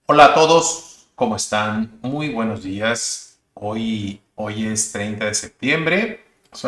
Hola a todos, ¿cómo están? Muy buenos días. Hoy es 30 de septiembre,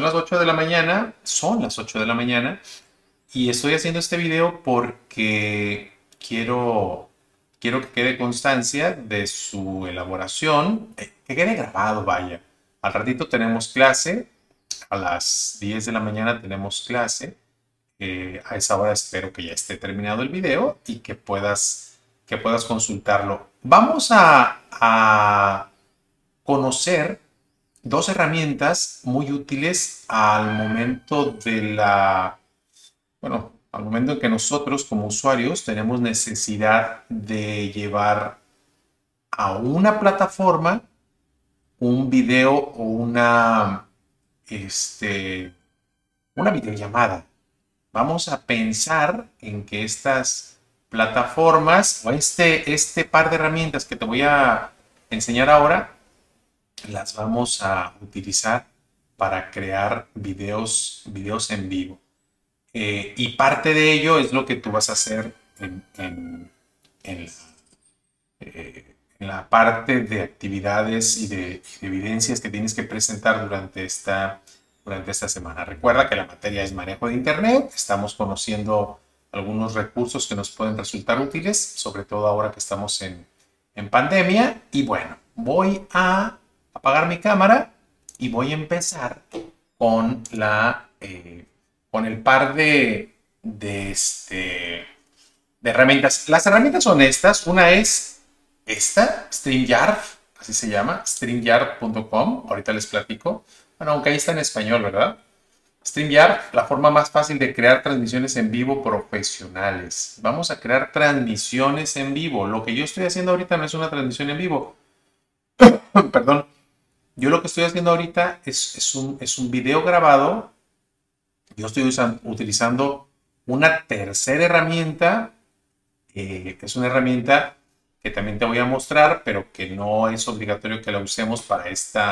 son las 8 de la mañana y estoy haciendo este video porque quiero que quede constancia de su elaboración, que quede grabado, vaya. Al ratito tenemos clase, a las 10 de la mañana tenemos clase. A esa hora espero que ya esté terminado el video y que puedas consultarlo. Vamos a conocer dos herramientas muy útiles al momento al momento en que nosotros como usuarios tenemos necesidad de llevar a una plataforma un video o este, una videollamada. Vamos a pensar en que estas plataformas o este par de herramientas que te voy a enseñar ahora, las vamos a utilizar para crear videos en vivo. Y parte de ello es lo que tú vas a hacer en, en la parte de actividades y de evidencias que tienes que presentar durante esta semana. Recuerda que la materia es manejo de Internet. Estamos conociendo algunos recursos que nos pueden resultar útiles, sobre todo ahora que estamos en pandemia. Y bueno, voy a apagar mi cámara y voy a empezar con con el par de herramientas. Las herramientas son estas. Una es esta, StreamYard, así se llama, StreamYard.com. Ahorita les platico. Bueno, aunque ahí está en español, ¿verdad? StreamYard, la forma más fácil de crear transmisiones en vivo profesionales. Vamos a crear transmisiones en vivo. Lo que yo estoy haciendo ahorita no es una transmisión en vivo. Perdón. Yo lo que estoy haciendo ahorita es un video grabado. Yo estoy utilizando una tercera herramienta, que es una herramienta que también te voy a mostrar, pero que no es obligatorio que la usemos para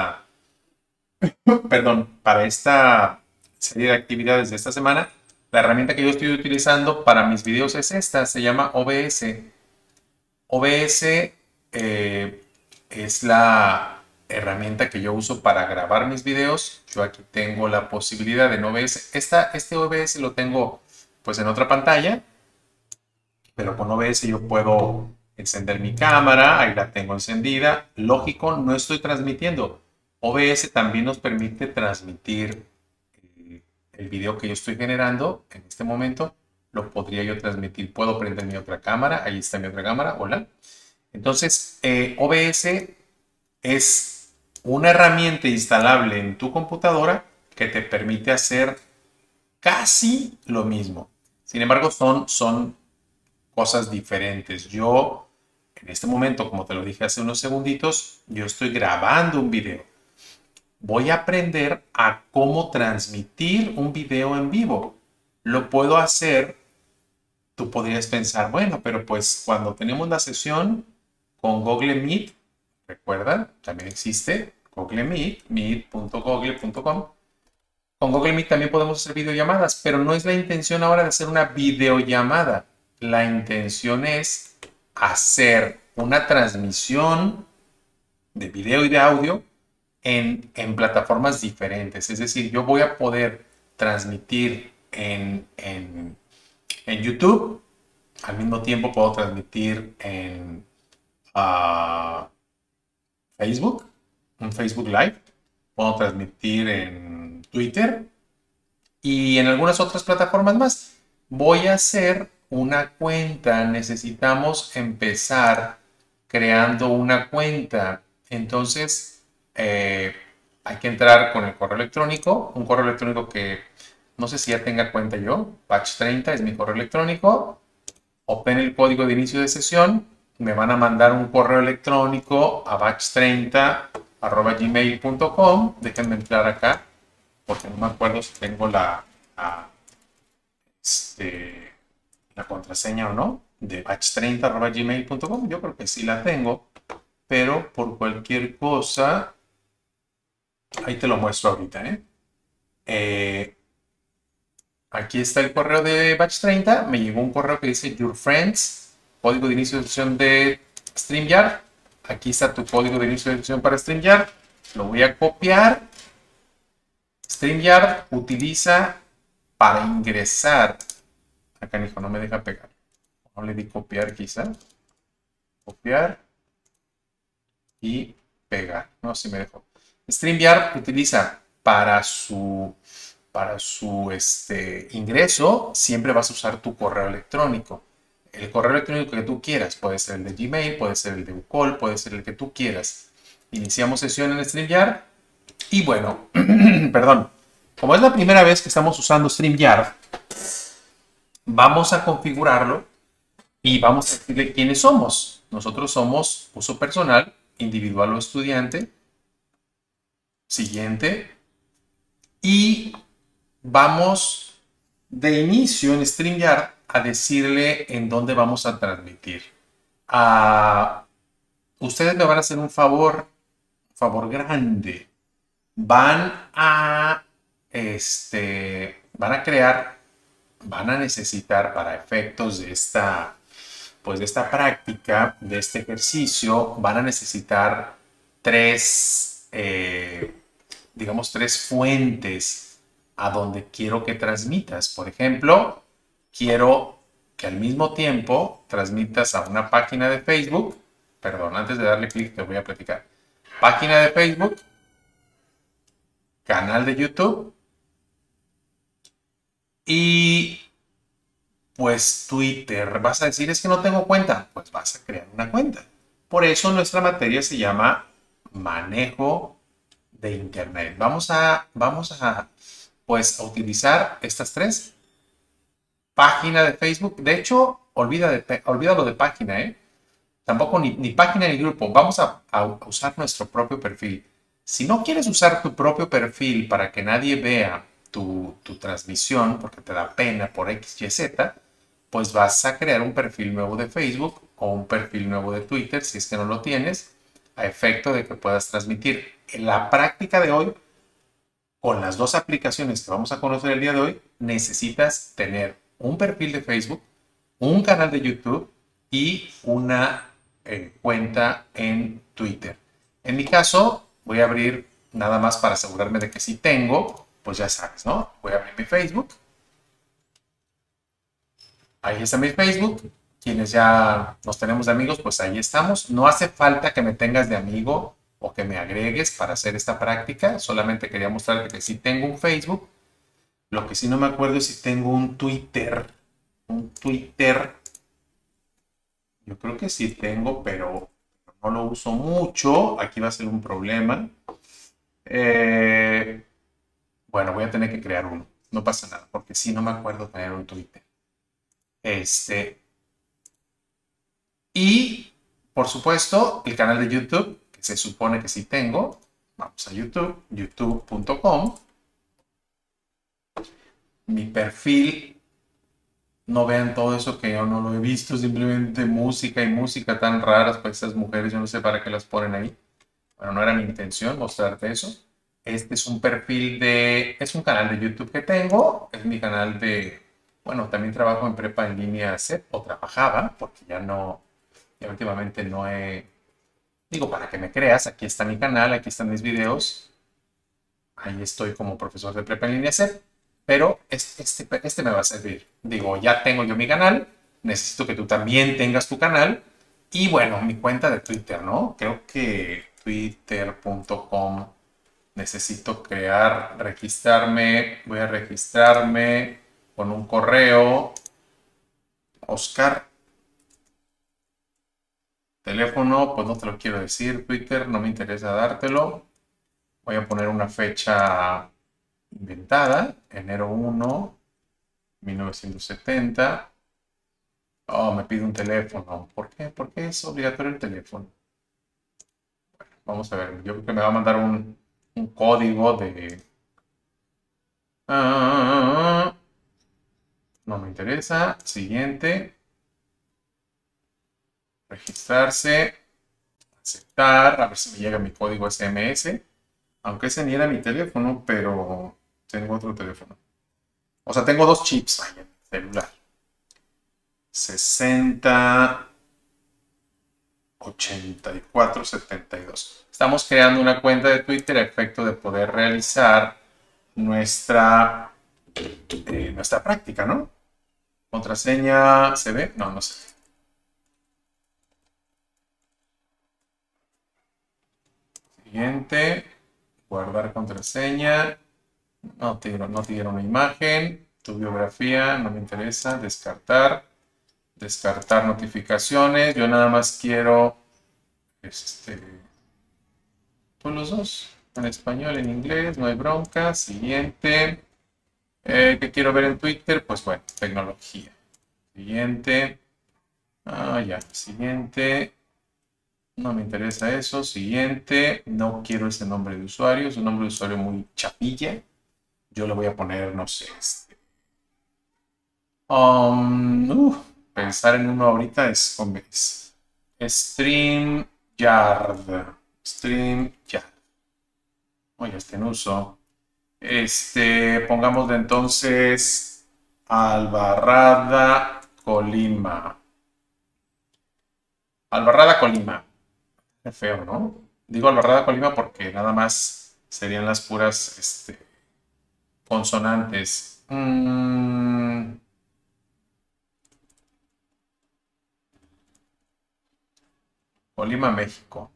para esta serie de actividades de esta semana. La herramienta que yo estoy utilizando para mis videos es esta, se llama OBS. OBS es la herramienta que yo uso para grabar mis videos. Yo aquí tengo la posibilidad en OBS. Este OBS lo tengo pues en otra pantalla, pero con OBS yo puedo encender mi cámara, ahí la tengo encendida. Lógico, no estoy transmitiendo. OBS también nos permite transmitir el video que yo estoy generando en este momento. Lo podría yo transmitir. Puedo prender mi otra cámara. Ahí está mi otra cámara. Hola. Entonces, OBS es una herramienta instalable en tu computadora que te permite hacer casi lo mismo. Sin embargo, son cosas diferentes. Yo, en este momento, como te lo dije hace unos segunditos, yo estoy grabando un video. Voy a aprender a cómo transmitir un video en vivo. Lo puedo hacer. Tú podrías pensar, bueno, pero pues cuando tenemos la sesión con Google Meet, recuerda, también existe Google Meet, meet.google.com. Con Google Meet también podemos hacer videollamadas, pero no es la intención ahora de hacer una videollamada. La intención es hacer una transmisión de video y de audio en plataformas diferentes. Es decir, yo voy a poder transmitir en YouTube, al mismo tiempo puedo transmitir en Facebook, un Facebook Live, puedo transmitir en Twitter y en algunas otras plataformas más. Voy a hacer una cuenta, necesitamos empezar creando una cuenta. Entonces, hay que entrar con el correo electrónico, un correo electrónico que no sé si ya tenga cuenta yo, Batch30 es mi correo electrónico. Obtén el código de inicio de sesión, me van a mandar un correo electrónico a batch30@gmail.com. Déjenme entrar acá porque no me acuerdo si tengo la, este, la contraseña o no de batch30@gmail.com. Yo creo que sí la tengo, pero por cualquier cosa, ahí te lo muestro ahorita, ¿eh? Aquí está el correo de Batch30. Me llegó un correo que dice Your Friends, código de inicio de sesión de StreamYard. Aquí está tu código de inicio de sesión para StreamYard. Lo voy a copiar. StreamYard utiliza para ingresar. Acá, hijo, no me deja pegar. No le di copiar quizá. Copiar. Y pegar. No, sí me dejó. StreamYard utiliza para su ingreso, siempre vas a usar tu correo electrónico. El correo electrónico que tú quieras, puede ser el de Gmail, puede ser el de Ucall, puede ser el que tú quieras. Iniciamos sesión en StreamYard y bueno, perdón, como es la primera vez que estamos usando StreamYard, vamos a configurarlo y vamos a decirle quiénes somos. Nosotros somos uso personal, individual o estudiante. Siguiente. Y vamos de inicio en StreamYard a decirle en dónde vamos a transmitir. Ustedes me van a hacer un favor grande. Van a crear, van a necesitar para efectos de esta, pues de esta práctica, de este ejercicio, van a necesitar digamos, tres fuentes a donde quiero que transmitas. Por ejemplo, quiero que al mismo tiempo transmitas a una página de Facebook. Perdón, antes de darle clic te voy a platicar. Página de Facebook, canal de YouTube y pues Twitter. Vas a decir, es que no tengo cuenta. Pues vas a crear una cuenta. Por eso nuestra materia se llama manejo de Internet. Vamos a pues a utilizar estas tres. Página de Facebook. De hecho, olvídalo de página, ¿eh? Tampoco ni página ni grupo. Vamos a usar nuestro propio perfil. Si no quieres usar tu propio perfil para que nadie vea tu transmisión, porque te da pena por X, Y, Z, pues vas a crear un perfil nuevo de Facebook o un perfil nuevo de Twitter, si es que no lo tienes, a efecto de que puedas transmitir. En la práctica de hoy, con las dos aplicaciones que vamos a conocer el día de hoy, necesitas tener un perfil de Facebook, un canal de YouTube y una cuenta en Twitter. En mi caso, voy a abrir nada más para asegurarme de que sí tengo, pues ya sabes, ¿no? Voy a abrir mi Facebook. Ahí está mi Facebook. Quienes ya nos tenemos de amigos, pues ahí estamos. No hace falta que me tengas de amigo o que me agregues para hacer esta práctica. Solamente quería mostrarte que sí tengo un Facebook. Lo que sí no me acuerdo es si tengo un Twitter. Un Twitter. Yo creo que sí tengo, pero no lo uso mucho. Aquí va a ser un problema. Bueno, voy a tener que crear uno. No pasa nada, porque sí no me acuerdo tener un Twitter. Y, por supuesto, el canal de YouTube, que se supone que sí tengo. Vamos a YouTube, youtube.com. Mi perfil, no vean todo eso que yo no lo he visto, simplemente música y música tan raras para esas mujeres, yo no sé para qué las ponen ahí. Bueno, no era mi intención mostrarte eso. Este es un es un canal de YouTube que tengo, es mi canal bueno, también trabajo en prepa en línea CEP, o trabajaba, porque ya últimamente no he, digo, para que me creas, aquí está mi canal, aquí están mis videos, ahí estoy como profesor de prepa en línea CEP, pero este me va a servir. Digo, ya tengo yo mi canal, necesito que tú también tengas tu canal, y bueno, mi cuenta de Twitter, ¿no? Creo que twitter.com necesito registrarme, voy a registrarme con un correo, Oscar, teléfono, pues no te lo quiero decir, Twitter, no me interesa dártelo, voy a poner una fecha inventada, enero 1, 1970, oh, me pide un teléfono, ¿por qué? ¿Por qué es obligatorio el teléfono? Vamos a ver, yo creo que me va a mandar un código de... no me interesa. Siguiente. Registrarse. Aceptar. A ver si me llega mi código SMS. Aunque ese ni era mi teléfono, pero tengo otro teléfono. O sea, tengo dos chips en el celular. 60 8472. Estamos creando una cuenta de Twitter a efecto de poder realizar nuestra práctica, ¿no? Contraseña, ¿se ve? No, no se ve. Siguiente, guardar contraseña. No te dieron una imagen. Tu biografía, no me interesa. Descartar. Descartar notificaciones. Yo nada más quiero con los dos, en español, en inglés, no hay bronca. Siguiente. ¿Qué quiero ver en Twitter? Pues bueno, tecnología. Siguiente. Ya. Siguiente. No me interesa eso. Siguiente. No quiero ese nombre de usuario. Es un nombre de usuario muy chapilla. Yo le voy a poner, no sé, pensar en uno ahorita es StreamYard. StreamYard. Oye, está en uso. Pongámosle entonces Albarrada Colima. Albarrada Colima. Qué feo, ¿no? Digo Albarrada Colima porque nada más serían las puras consonantes. Colima, México.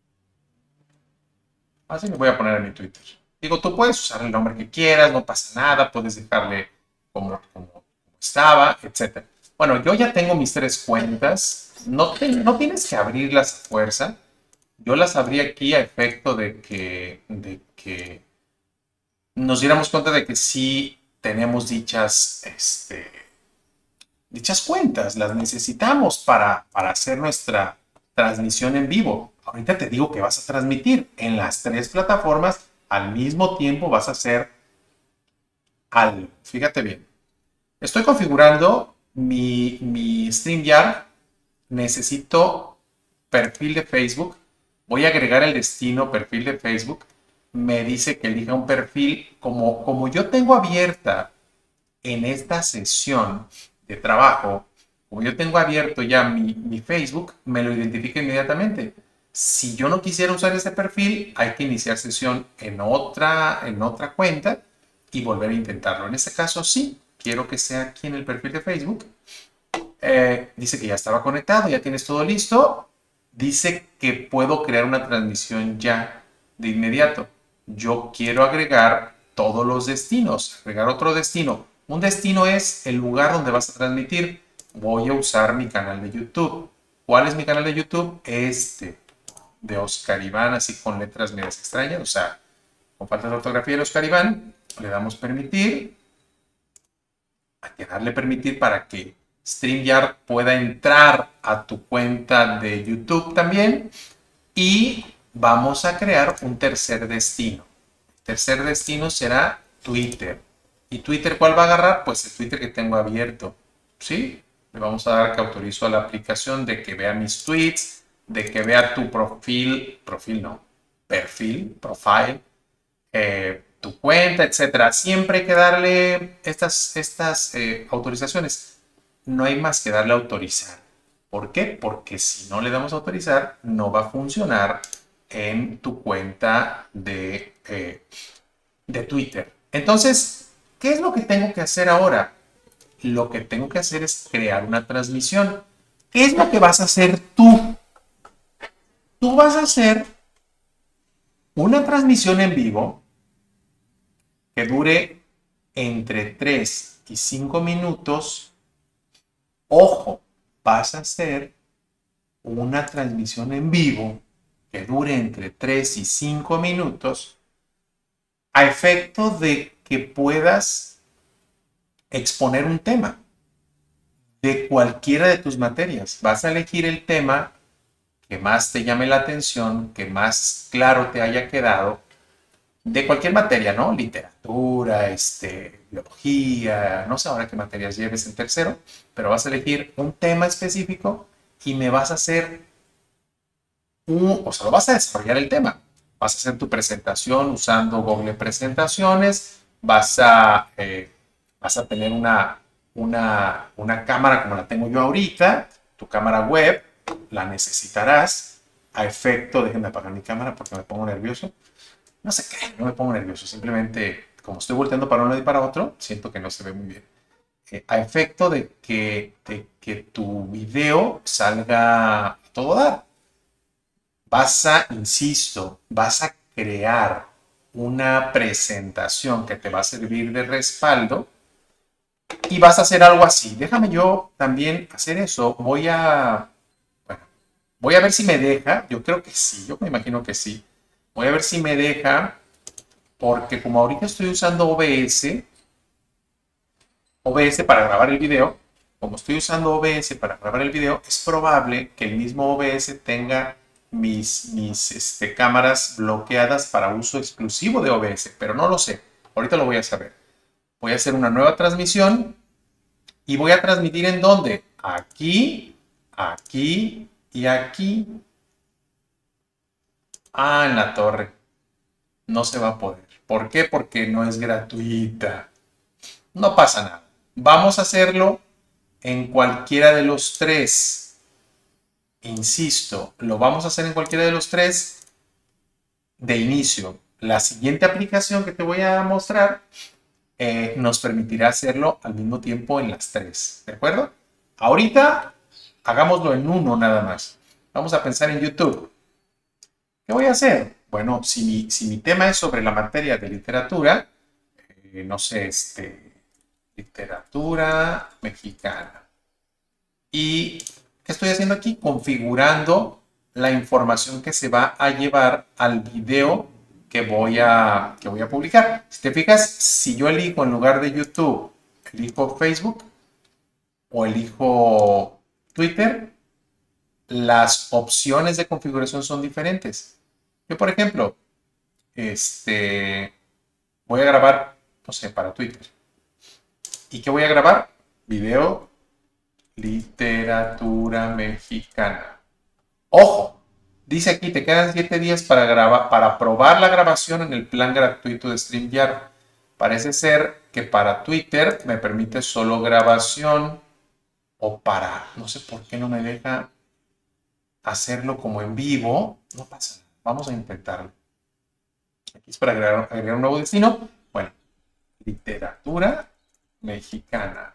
Así me voy a poner en mi Twitter. Digo, tú puedes usar el nombre que quieras, no pasa nada, puedes dejarle como estaba, etc. Bueno, yo ya tengo mis 3 cuentas. No tienes que abrirlas a fuerza. Yo las abrí aquí a efecto de que nos diéramos cuenta de que sí tenemos dichas cuentas, las necesitamos para hacer nuestra transmisión en vivo. Ahorita te digo que vas a transmitir en las 3 plataformas al mismo tiempo, vas a hacer algo. Fíjate bien. Estoy configurando mi StreamYard. Necesito perfil de Facebook. Voy a agregar el destino perfil de Facebook. Me dice que elija un perfil. Como yo tengo abierta en esta sesión de trabajo, como yo tengo abierto ya mi Facebook, me lo identifica inmediatamente. Si yo no quisiera usar este perfil, hay que iniciar sesión en otra cuenta y volver a intentarlo. En este caso, sí, quiero que sea aquí en el perfil de Facebook. Dice que ya estaba conectado, ya tienes todo listo. Dice que puedo crear una transmisión ya de inmediato. Yo quiero agregar todos los destinos, agregar otro destino. Un destino es el lugar donde vas a transmitir. Voy a usar mi canal de YouTube. ¿Cuál es mi canal de YouTube? De Oscar Iván, así con letras medias extrañas, o sea, con falta de ortografía de Oscar Iván. Le damos permitir. Hay que darle permitir para que StreamYard pueda entrar a tu cuenta de YouTube también. Y vamos a crear un tercer destino. El tercer destino será Twitter. ¿Y Twitter cuál va a agarrar? Pues el Twitter que tengo abierto. ¿Sí? Le vamos a dar que autorizo a la aplicación de que vea mis tweets, de que vea tu perfil, profile, tu cuenta, etcétera. Siempre hay que darle estas autorizaciones. No hay más que darle a autorizar. ¿Por qué? Porque si no le damos a autorizar, no va a funcionar en tu cuenta de Twitter. Entonces, ¿qué es lo que tengo que hacer ahora? Lo que tengo que hacer es crear una transmisión. ¿Qué es lo que vas a hacer tú? Tú vas a hacer una transmisión en vivo que dure entre 3 y 5 minutos. Ojo, vas a hacer una transmisión en vivo que dure entre 3 y 5 minutos a efecto de que puedas exponer un tema de cualquiera de tus materias. Vas a elegir el tema que más te llame la atención, que más claro te haya quedado, de cualquier materia, ¿no? Literatura, biología, no sé ahora qué materias lleves en tercero, pero vas a elegir un tema específico y me vas a hacer lo vas a desarrollar el tema. Vas a hacer tu presentación usando Google Presentaciones, vas a tener una cámara como la tengo yo ahorita, tu cámara web, la necesitarás a efecto, déjenme apagar mi cámara porque me pongo nervioso. No sé qué, no me pongo nervioso, simplemente como estoy volteando para un lado y para otro, siento que no se ve muy bien. A efecto de que tu video salga a todo dar. Insisto, vas a crear una presentación que te va a servir de respaldo y vas a hacer algo así. Déjame yo también hacer eso. Voy a ver si me deja. Yo creo que sí, yo me imagino que sí. Voy a ver si me deja, porque como ahorita estoy usando OBS para grabar el video, como estoy usando OBS para grabar el video, es probable que el mismo OBS tenga mis cámaras bloqueadas para uso exclusivo de OBS, pero no lo sé. Ahorita lo voy a saber. Voy a hacer una nueva transmisión y voy a transmitir ¿en dónde? Aquí, aquí y aquí. Ah, en la torre. No se va a poder. ¿Por qué? Porque no es gratuita. No pasa nada. Vamos a hacerlo en cualquiera de los tres. Insisto, lo vamos a hacer en cualquiera de los tres de inicio. La siguiente aplicación que te voy a mostrar nos permitirá hacerlo al mismo tiempo en las tres. ¿De acuerdo? Ahorita hagámoslo en uno nada más. Vamos a pensar en YouTube. ¿Qué voy a hacer? Bueno, si mi tema es sobre la materia de literatura, no sé, literatura mexicana. ¿Y qué estoy haciendo aquí? Configurando la información que se va a llevar al video que voy a publicar. Si te fijas, si yo elijo en lugar de YouTube, elijo Facebook o elijo Twitter, las opciones de configuración son diferentes. Yo, por ejemplo, voy a grabar, no sé, para Twitter. ¿Y qué voy a grabar? Video literatura mexicana. Ojo, dice aquí, te quedan 7 días para probar la grabación en el plan gratuito de StreamYard. Parece ser que para Twitter me permite solo grabación no sé por qué no me deja hacerlo como en vivo. No pasa nada, vamos a intentarlo. Aquí es para agregar un nuevo destino. Bueno, literatura mexicana.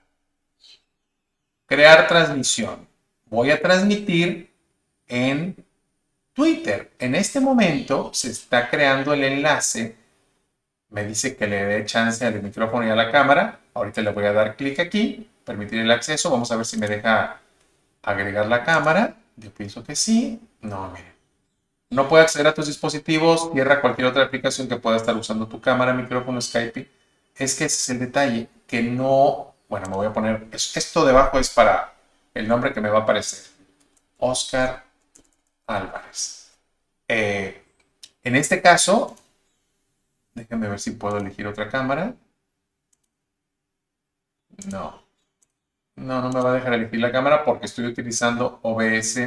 Crear transmisión. Voy a transmitir en Twitter. En este momento se está creando el enlace. Me dice que le dé chance al micrófono y a la cámara. Ahorita le voy a dar clic aquí, permitir el acceso. Vamos a ver si me deja agregar la cámara. Yo pienso que sí. No, miren. No puede acceder a tus dispositivos. Cierra cualquier otra aplicación que pueda estar usando tu cámara, micrófono, Skype. Es que ese es el detalle, que no... Bueno, me voy a poner... Esto debajo es para el nombre que me va a aparecer. Oscar Álvarez. En este caso, déjenme ver si puedo elegir otra cámara. No. No me va a dejar elegir la cámara porque estoy utilizando OBS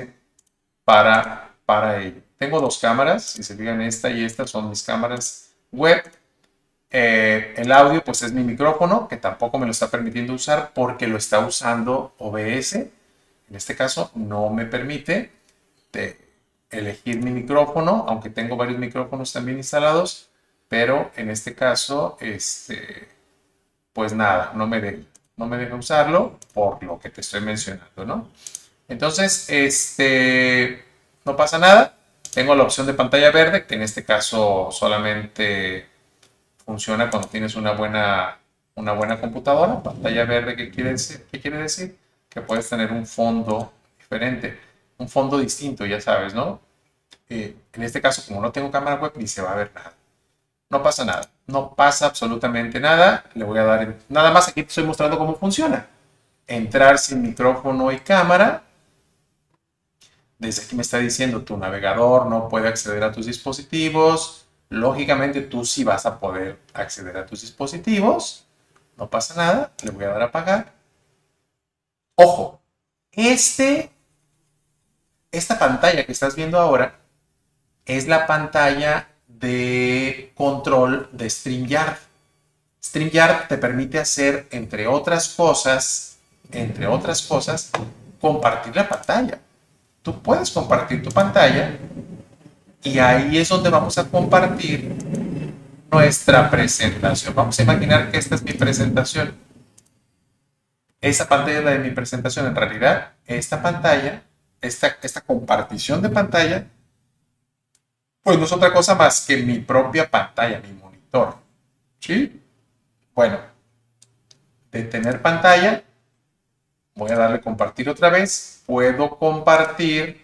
para ello. Tengo dos cámaras, si se fijan, esta y esta son mis cámaras web. El audio pues es mi micrófono, que tampoco me lo está permitiendo usar porque lo está usando OBS. En este caso no me permite elegir mi micrófono, aunque tengo varios micrófonos también instalados, pero en este caso, pues nada, no me deja usarlo por lo que te estoy mencionando, ¿no? Entonces, no pasa nada. Tengo la opción de pantalla verde, que en este caso solamente funciona cuando tienes una buena computadora. Pantalla verde, ¿qué quiere decir? Que puedes tener un fondo diferente, un fondo distinto, ya sabes, ¿no? En este caso, como no tengo cámara web, ni se va a ver nada. No pasa nada, no pasa absolutamente nada. Le voy a dar, nada más aquí te estoy mostrando cómo funciona. Entrar sin micrófono y cámara. Desde aquí me está diciendo tu navegador no puede acceder a tus dispositivos. Lógicamente tú sí vas a poder acceder a tus dispositivos. No pasa nada, le voy a dar a apagar. Ojo, esta pantalla que estás viendo ahora es la pantalla de control de StreamYard. StreamYard te permite hacer, entre otras cosas, compartir la pantalla. tú puedes compartir tu pantalla y ahí es donde vamos a compartir nuestra presentación. Vamos a imaginar que esta es mi presentación. Esa pantalla es la de mi presentación. En realidad, esta pantalla, esta compartición de pantalla, pues no es otra cosa más que mi propia pantalla, mi monitor. ¿Sí? Bueno, de tener pantalla, voy a darle compartir otra vez. Puedo compartir,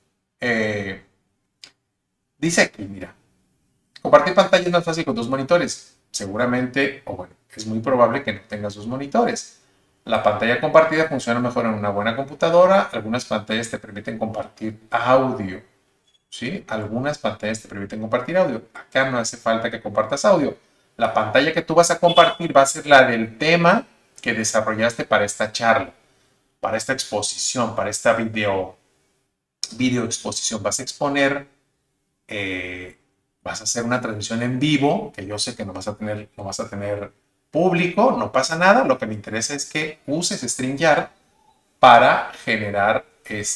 dice aquí, mira, compartir pantalla es más fácil con dos monitores. Seguramente, o bueno, es muy probable que no tengas dos monitores. La pantalla compartida funciona mejor en una buena computadora. Algunas pantallas te permiten compartir audio. ¿Sí? Algunas pantallas te permiten compartir audio. Acá no hace falta que compartas audio. La pantalla que tú vas a compartir va a ser la del tema que desarrollaste para esta charla, para esta exposición, para esta video exposición. Vas a exponer, vas a hacer una transmisión en vivo, que yo sé que no vas a tener público, no pasa nada. Lo que me interesa es que uses StreamYard para generar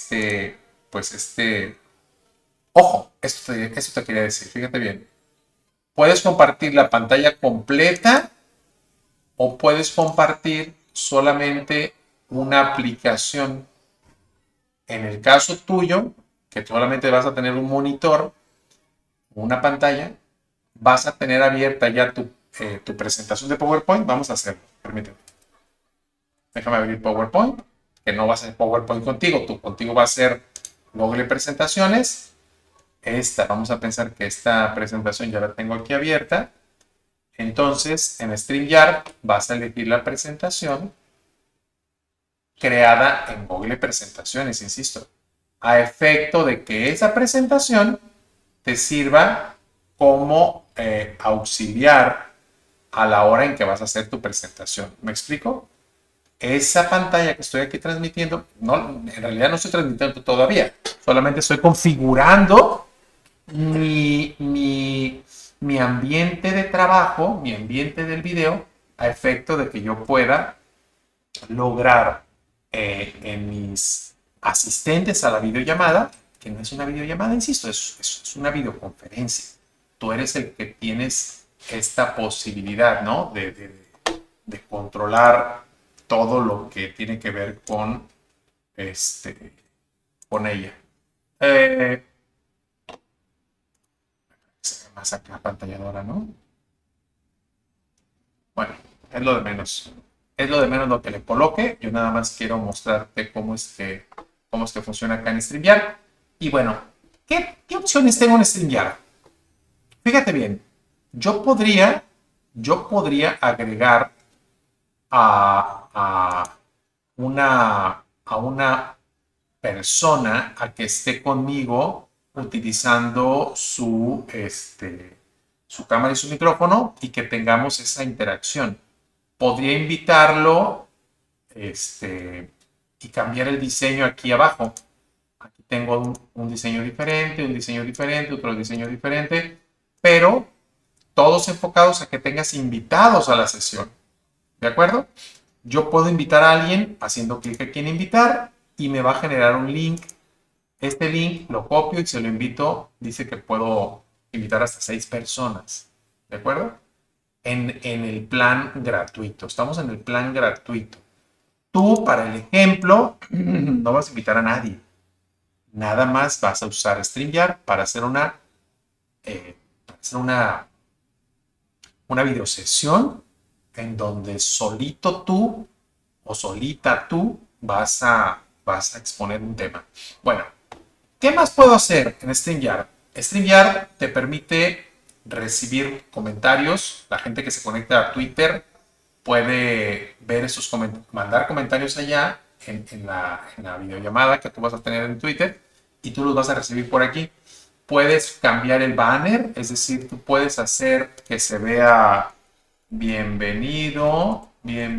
ojo, esto te quería decir, fíjate bien. Puedes compartir la pantalla completa o puedes compartir solamente una aplicación. En el caso tuyo, que solamente vas a tener un monitor, una pantalla, vas a tener abierta ya tu presentación de PowerPoint. Vamos a hacerlo, permíteme. Déjame abrir PowerPoint, que no va a ser PowerPoint contigo, contigo va a ser Google Presentaciones. Vamos a pensar que esta presentación ya la tengo aquí abierta. Entonces, en StreamYard vas a elegir la presentación creada en Google Presentaciones, insisto, a efecto de que esa presentación te sirva como auxiliar a la hora en que vas a hacer tu presentación. ¿Me explico? Esa pantalla que estoy aquí transmitiendo, en realidad no estoy transmitiendo todavía, solamente estoy configurando mi ambiente de trabajo, mi ambiente del video, a efecto de que yo pueda lograr en mis asistentes a la videollamada, que no es una videollamada, insisto, es una videoconferencia. Tú eres el que tienes esta posibilidad, ¿no? De controlar todo lo que tiene que ver con ella. Se ve más acá pantalladora, ¿no? Bueno, es lo de menos. Es lo de menos lo que le coloque. Yo nada más quiero mostrarte cómo es que funciona acá en StreamYard. Y bueno, ¿qué opciones tengo en StreamYard? Fíjate bien, yo podría agregar a una persona a que esté conmigo utilizando su cámara y su micrófono y que tengamos esa interacción. Podría invitarlo y cambiar el diseño aquí abajo. Aquí tengo un diseño diferente, otro diseño diferente, pero todos enfocados a que tengas invitados a la sesión. ¿De acuerdo? Yo puedo invitar a alguien haciendo clic aquí en invitar y me va a generar un link. Este link lo copio y se lo invito. Dice que puedo invitar hasta 6 personas. ¿De acuerdo? En el plan gratuito. Estamos en el plan gratuito. Tú, para el ejemplo, no vas a invitar a nadie. Nada más vas a usar StreamYard para hacer una videosesión en donde solito tú o solita tú vas a exponer un tema. Bueno, ¿qué más puedo hacer en StreamYard? StreamYard te permite recibir comentarios. La gente que se conecta a Twitter puede ver esos mandar comentarios allá en la videollamada que tú vas a tener en Twitter y tú los vas a recibir por aquí. Puedes cambiar el banner, es decir, tú puedes hacer que se vea bienvenidos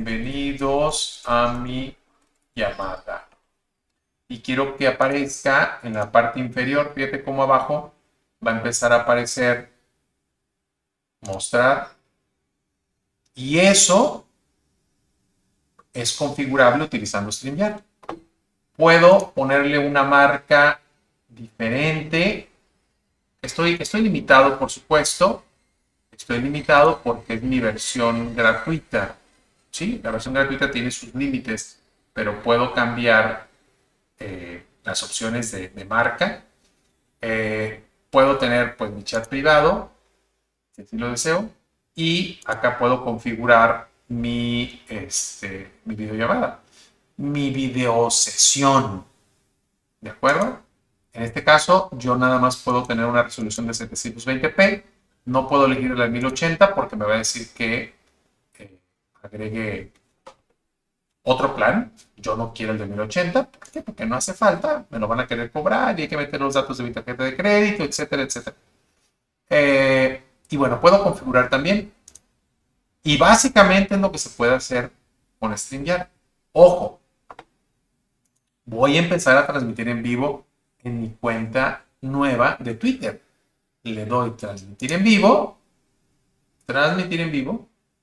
a mi llamada. Y quiero que aparezca en la parte inferior, fíjate cómo abajo va a empezar a aparecer mostrar. Y eso es configurable utilizando StreamYard. Puedo ponerle una marca diferente. Estoy limitado, por supuesto. Estoy limitado porque es mi versión gratuita. Sí, la versión gratuita tiene sus límites, pero puedo cambiar las opciones de marca. Puedo tener pues mi chat privado, si así lo deseo, y acá puedo configurar mi videollamada, mi videosesión, ¿de acuerdo? En este caso, yo nada más puedo tener una resolución de 720p, no puedo elegir la de 1080 porque me va a decir que agregue otro plan. Yo no quiero el de 1080, ¿por qué? Porque no hace falta, me lo van a querer cobrar y hay que meter los datos de mi tarjeta de crédito, etcétera, etcétera. Y bueno, puedo configurar también. Y básicamente es lo que se puede hacer con StreamYard. Ojo, voy a empezar a transmitir en vivo en mi cuenta nueva de Twitter. Le doy transmitir en vivo, transmitir en vivo.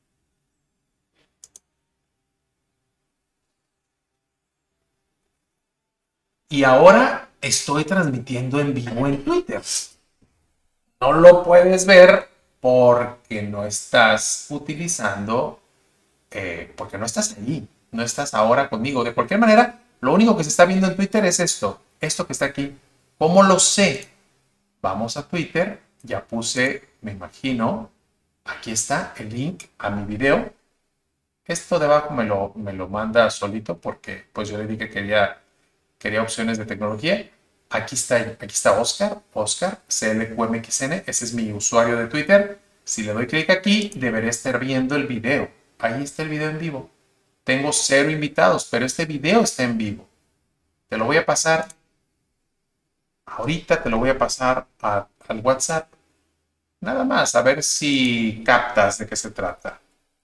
Y ahora estoy transmitiendo en vivo en Twitter. No lo puedes ver porque no estás utilizando, porque no estás ahí, no estás ahora conmigo. De cualquier manera, lo único que se está viendo en Twitter es esto que está aquí. ¿Cómo lo sé? Vamos a Twitter, ya puse, me imagino, aquí está el link a mi video. Esto de abajo me lo manda solito porque pues yo le dije que quería opciones de tecnología. Aquí está Oscar CLQMXN, ese es mi usuario de Twitter. Si le doy clic aquí, deberé estar viendo el video. Ahí está el video en vivo. Tengo 0 invitados, pero este video está en vivo. Te lo voy a pasar. Ahorita te lo voy a pasar al WhatsApp. Nada más, a ver si captas de qué se trata.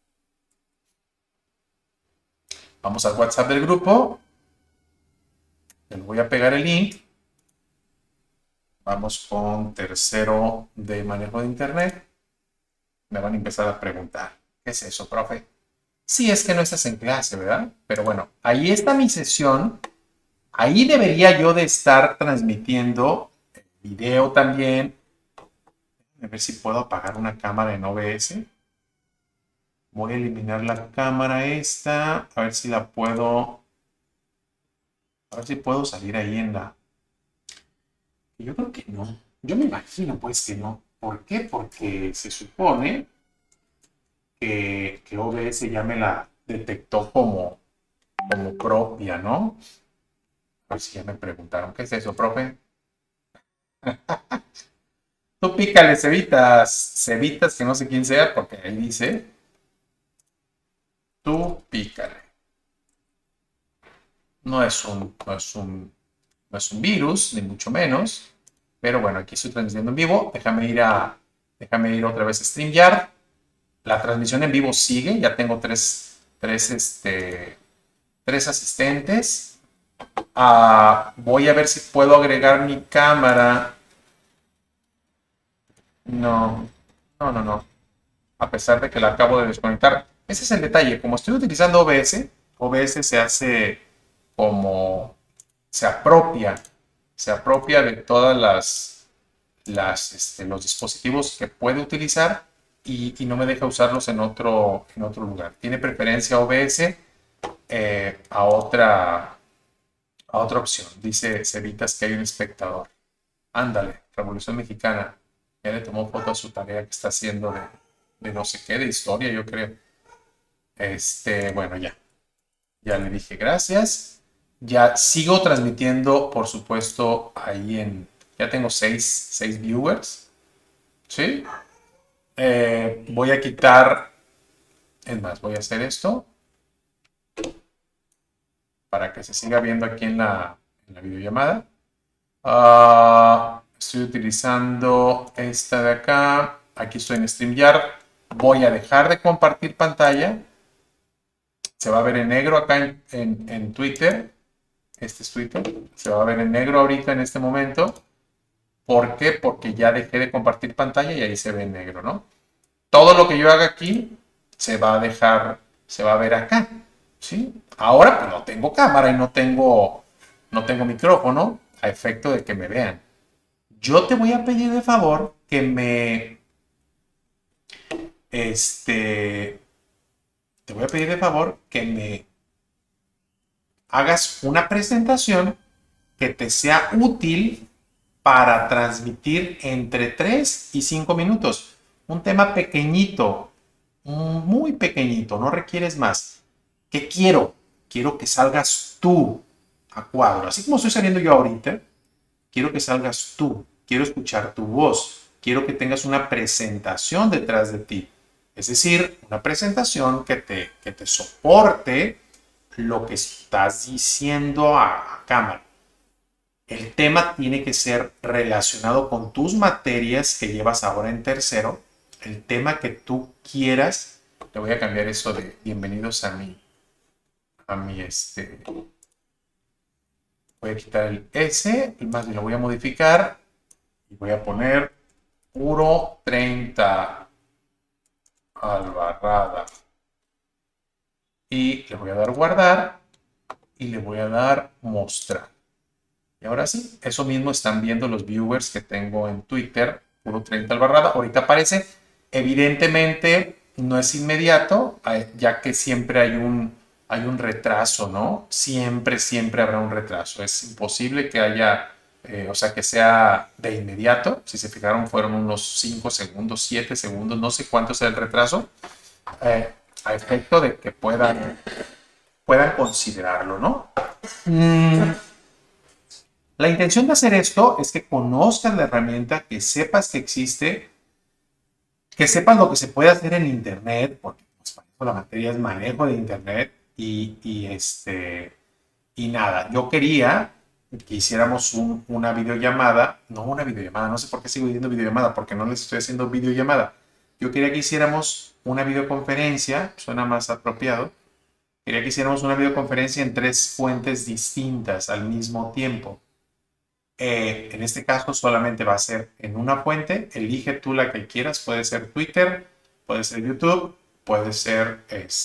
Vamos al WhatsApp del grupo. Le voy a pegar el link. Vamos con tercero de manejo de internet. Me van a empezar a preguntar, ¿qué es eso, profe? Sí, es que no estás en clase, ¿verdad? Pero bueno, ahí está mi sesión. Ahí debería yo de estar transmitiendo video también. A ver si puedo apagar una cámara en OBS. Voy a eliminar la cámara esta. A ver si la puedo... A ver si puedo salir ahí en la... Yo creo que no. Yo me imagino pues que no. ¿Por qué? Porque se supone que OBS ya me la detectó como propia, ¿no? A ver si ya me preguntaron, ¿qué es eso, profe? Tú pícale, Cevitas, que no sé quién sea, porque ahí dice, tú pícale. No es un virus, ni mucho menos. Pero bueno, aquí estoy transmitiendo en vivo. Déjame ir otra vez a StreamYard. La transmisión en vivo sigue. Ya tengo tres asistentes. Voy a ver si puedo agregar mi cámara. No. A pesar de que la acabo de desconectar. Ese es el detalle. Como estoy utilizando OBS, OBS se hace como... se apropia de todas los dispositivos que puede utilizar y no me deja usarlos en otro lugar. Tiene preferencia OBS a otra opción. Dice Cevitas que hay un espectador. Ándale, Revolución Mexicana. Ya le tomó foto a su tarea que está haciendo de no sé qué, de historia, yo creo. Bueno, ya le dije gracias. Ya sigo transmitiendo, por supuesto, ahí ya tengo 6 viewers. ¿Sí? Voy a quitar, es más, voy a hacer esto para que se siga viendo aquí en la videollamada. Estoy utilizando esta de acá. Aquí estoy en StreamYard. Voy a dejar de compartir pantalla. Se va a ver en negro acá en Twitter. Este es Twitter. Se va a ver en negro ahorita en este momento. ¿Por qué? Porque ya dejé de compartir pantalla y ahí se ve en negro, ¿no? Todo lo que yo haga aquí se va a ver acá, ¿sí? Ahora pues no tengo cámara y no tengo no tengo micrófono a efecto de que me vean. Yo te voy a pedir de favor que te voy a pedir de favor que me hagas una presentación que te sea útil para transmitir entre 3 y 5 minutos. Un tema pequeñito, muy pequeñito, no requieres más. ¿Qué quiero? Quiero que salgas tú a cuadro. Así como estoy saliendo yo ahorita, quiero que salgas tú. Quiero escuchar tu voz. Quiero que tengas una presentación detrás de ti. Es decir, una presentación que te soporte lo que estás diciendo a cámara. El tema tiene que ser relacionado con tus materias que llevas ahora en tercero. El tema que tú quieras. Le voy a cambiar eso de bienvenidos a mi voy a quitar el S, más bien lo voy a modificar y voy a poner puro 30 Albarrada. Y le voy a dar guardar y le voy a dar mostrar. Y ahora sí, eso mismo están viendo los viewers que tengo en Twitter, puro 30 Albarrada. Ahorita aparece, evidentemente no es inmediato, ya que siempre hay un retraso, ¿no? Siempre habrá un retraso. Es imposible que haya, o sea, que sea de inmediato. Si se fijaron, fueron unos 5 segundos, 7 segundos, no sé cuánto sea el retraso, a efecto de que puedan considerarlo, ¿no? La intención de hacer esto es que conozcas la herramienta, que sepas que existe, que sepas lo que se puede hacer en Internet, porque pues, para eso la materia es manejo de Internet y nada. Yo quería que hiciéramos una videollamada, no sé por qué sigo diciendo videollamada, porque no les estoy haciendo videollamada. Yo quería que hiciéramos una videoconferencia, suena más apropiado. Quería que hiciéramos una videoconferencia en 3 fuentes distintas al mismo tiempo. En este caso solamente va a ser en una fuente. Elige tú la que quieras. Puede ser Twitter, puede ser YouTube, puede ser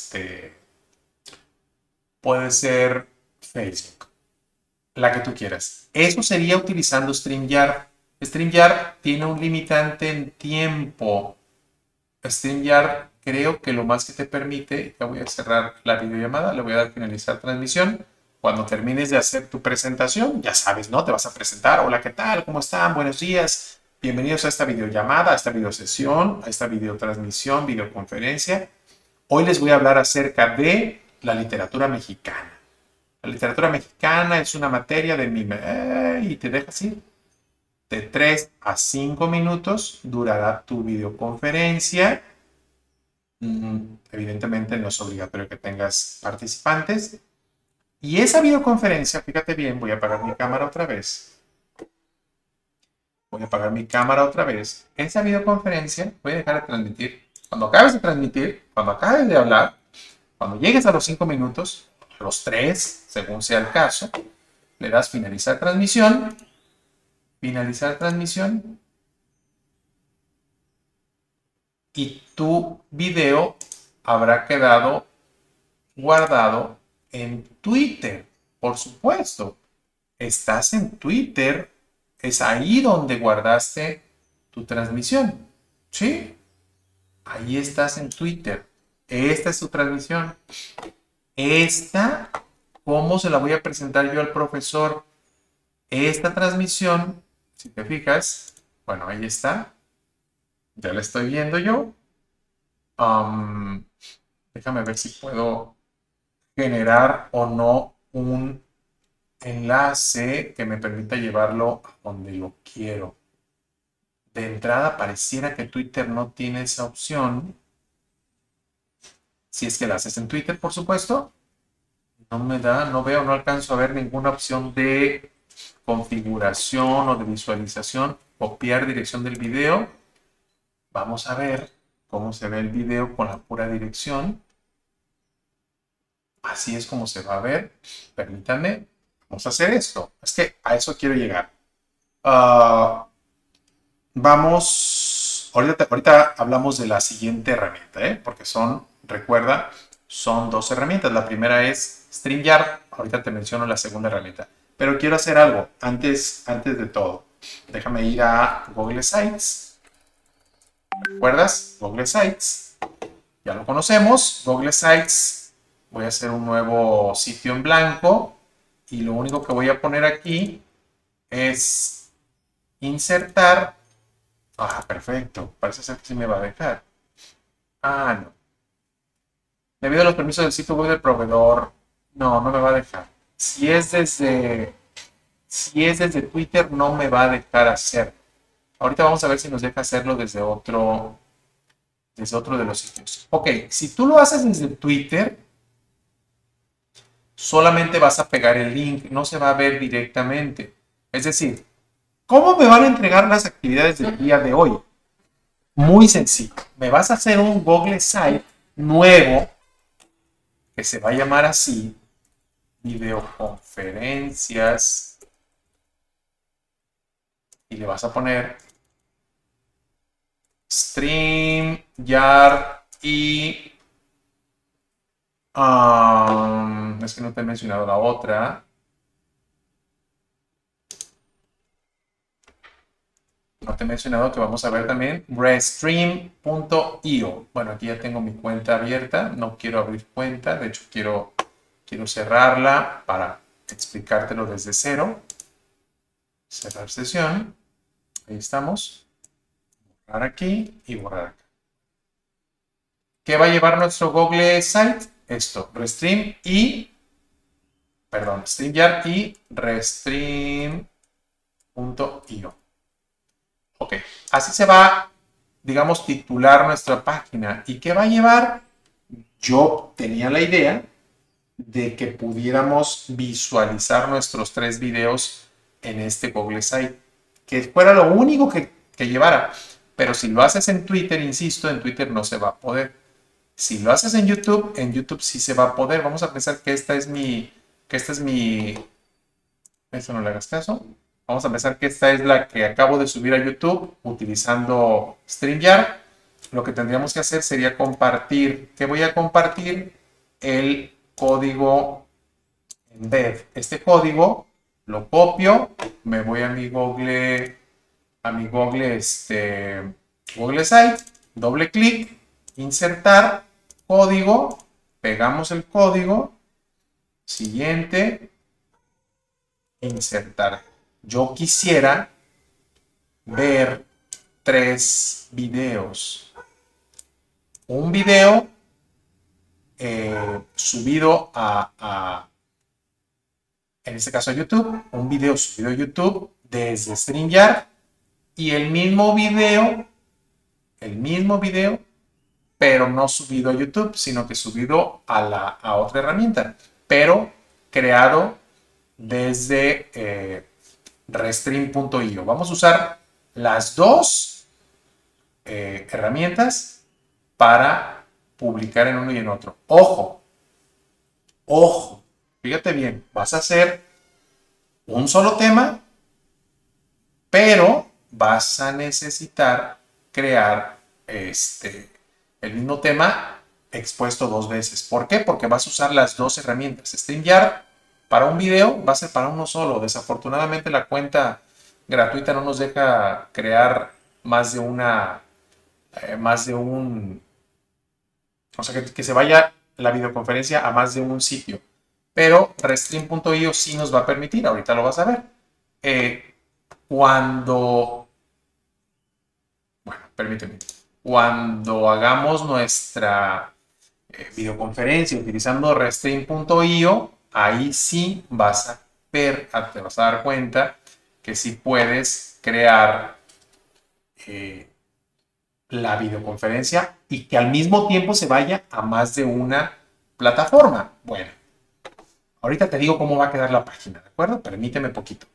Facebook. La que tú quieras. Eso sería utilizando StreamYard. StreamYard tiene un limitante en tiempo. StreamYard creo que lo más que te permite, ya voy a cerrar la videollamada, le voy a dar finalizar transmisión. Cuando termines de hacer tu presentación, ya sabes, ¿no? Te vas a presentar. Hola, ¿qué tal? ¿Cómo están? Buenos días. Bienvenidos a esta videollamada, a esta videosesión, a esta videotransmisión, videoconferencia. Hoy les voy a hablar acerca de la literatura mexicana. La literatura mexicana es una materia de mi... y te deja así. De 3 a 5 minutos durará tu videoconferencia. Evidentemente no es obligatorio que tengas participantes. Y esa videoconferencia, fíjate bien, voy a apagar mi cámara otra vez. Esa videoconferencia, voy a dejar de transmitir. Cuando acabes de transmitir, cuando acabes de hablar, cuando llegues a los 5 minutos, a los 3, según sea el caso, le das finalizar transmisión. Finalizar transmisión. Y tu video habrá quedado guardado en Twitter, por supuesto. Estás en Twitter, es ahí donde guardaste tu transmisión. ¿Sí? Ahí estás en Twitter. Esta es tu transmisión. Esta, ¿cómo se la voy a presentar yo al profesor? Esta transmisión, si te fijas, bueno, ahí está. Ya la estoy viendo yo. Déjame ver si puedo generar o no un enlace que me permita llevarlo a donde lo quiero. De entrada pareciera que Twitter no tiene esa opción. Si es que la haces en Twitter, por supuesto. No alcanzo a ver ninguna opción de configuración o de visualización. Copiar dirección del video. Vamos a ver cómo se ve el video con la pura dirección. Así es como se va a ver. Permítanme. Vamos a hacer esto. Es que a eso quiero llegar. Vamos. Ahorita hablamos de la siguiente herramienta, porque recuerda, son 2 herramientas. La primera es StreamYard. Ahorita te menciono la segunda herramienta. Pero quiero hacer algo antes de todo. Déjame ir a Google Sites. ¿Recuerdas? Google Sites. Ya lo conocemos. Google Sites. Voy a hacer un nuevo sitio en blanco. Y lo único que voy a poner aquí es insertar. Ah, perfecto. Parece ser que sí me va a dejar. Ah, no. Debido a los permisos del sitio web del proveedor. No, no me va a dejar. Si es desde Twitter, no me va a dejar hacer. Ahorita vamos a ver si nos deja hacerlo desde otro de los sitios. Ok, si tú lo haces desde Twitter, solamente vas a pegar el link, no se va a ver directamente. Es decir, ¿cómo me van a entregar las actividades del día de hoy? Muy sencillo. Me vas a hacer un Google Site nuevo que se va a llamar así, videoconferencias, y le vas a poner StreamYard y es que no te he mencionado la otra. No te he mencionado que vamos a ver también Restream.io. Bueno, aquí ya tengo mi cuenta abierta. No quiero abrir cuenta. De hecho, quiero cerrarla para explicártelo desde cero. Cerrar sesión. Ahí estamos. Borrar aquí y borrar acá. ¿Qué va a llevar nuestro Google Site? Esto, StreamYard y Restream.io. Ok, así se va, digamos, titular nuestra página. ¿Y qué va a llevar? Yo tenía la idea de que pudiéramos visualizar nuestros 3 videos en este Google Site, que fuera lo único que llevara. Pero si lo haces en Twitter, insisto, en Twitter no se va a poder. Si lo haces en YouTube sí se va a poder. Vamos a pensar que esto no le hagas caso. Vamos a pensar que esta es la que acabo de subir a YouTube utilizando StreamYard. Lo que tendríamos que hacer sería compartir. ¿Qué voy a compartir? El código embed. Este código lo copio, me voy a mi Google Site, doble clic, insertar código, pegamos el código, siguiente, insertar. Yo quisiera ver 3 videos. Un video subido en este caso a YouTube, un video subido a YouTube desde StreamYard y el mismo video, pero no subido a YouTube, sino que subido a otra herramienta, pero creado desde Restream.io. Vamos a usar las dos herramientas para publicar en uno y en otro. Ojo, fíjate bien, vas a hacer un solo tema, pero vas a necesitar crear el mismo tema expuesto 2 veces. ¿Por qué? Porque vas a usar las dos herramientas. StreamYard para un video va a ser para uno solo. Desafortunadamente la cuenta gratuita no nos deja crear o sea, que se vaya la videoconferencia a más de un sitio. Pero Restream.io sí nos va a permitir, ahorita lo vas a ver. Permíteme. Cuando hagamos nuestra videoconferencia utilizando Restream.io, ahí sí te vas a dar cuenta que sí puedes crear la videoconferencia y que al mismo tiempo se vaya a más de una plataforma. Bueno, ahorita te digo cómo va a quedar la página, ¿de acuerdo? Permíteme poquito.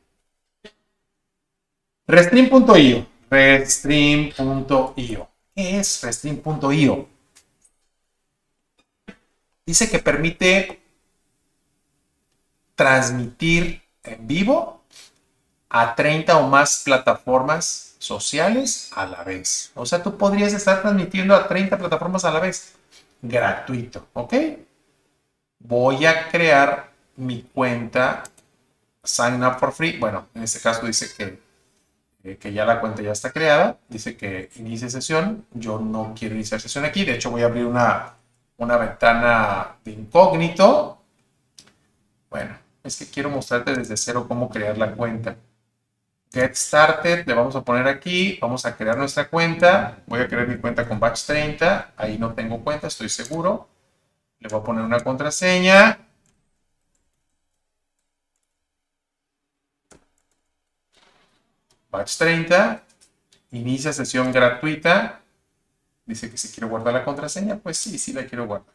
Restream.io. Restream.io. ¿Qué es Restream.io? Dice que permite transmitir en vivo a 30 o más plataformas sociales a la vez. O sea, tú podrías estar transmitiendo a 30 plataformas a la vez. Gratuito, ¿ok? Voy a crear mi cuenta sign up for free. Bueno, en este caso dice que ya la cuenta ya está creada. Dice que inicie sesión. Yo no quiero iniciar sesión aquí. De hecho, voy a abrir una ventana de incógnito. Bueno, es que quiero mostrarte desde cero cómo crear la cuenta. Get started, le vamos a poner aquí, vamos a crear nuestra cuenta. Voy a crear mi cuenta con batch 30. Ahí no tengo cuenta, estoy seguro. Le voy a poner una contraseña. Batch 30. Inicia sesión gratuita. Dice que si quiero guardar la contraseña, pues sí, sí la quiero guardar.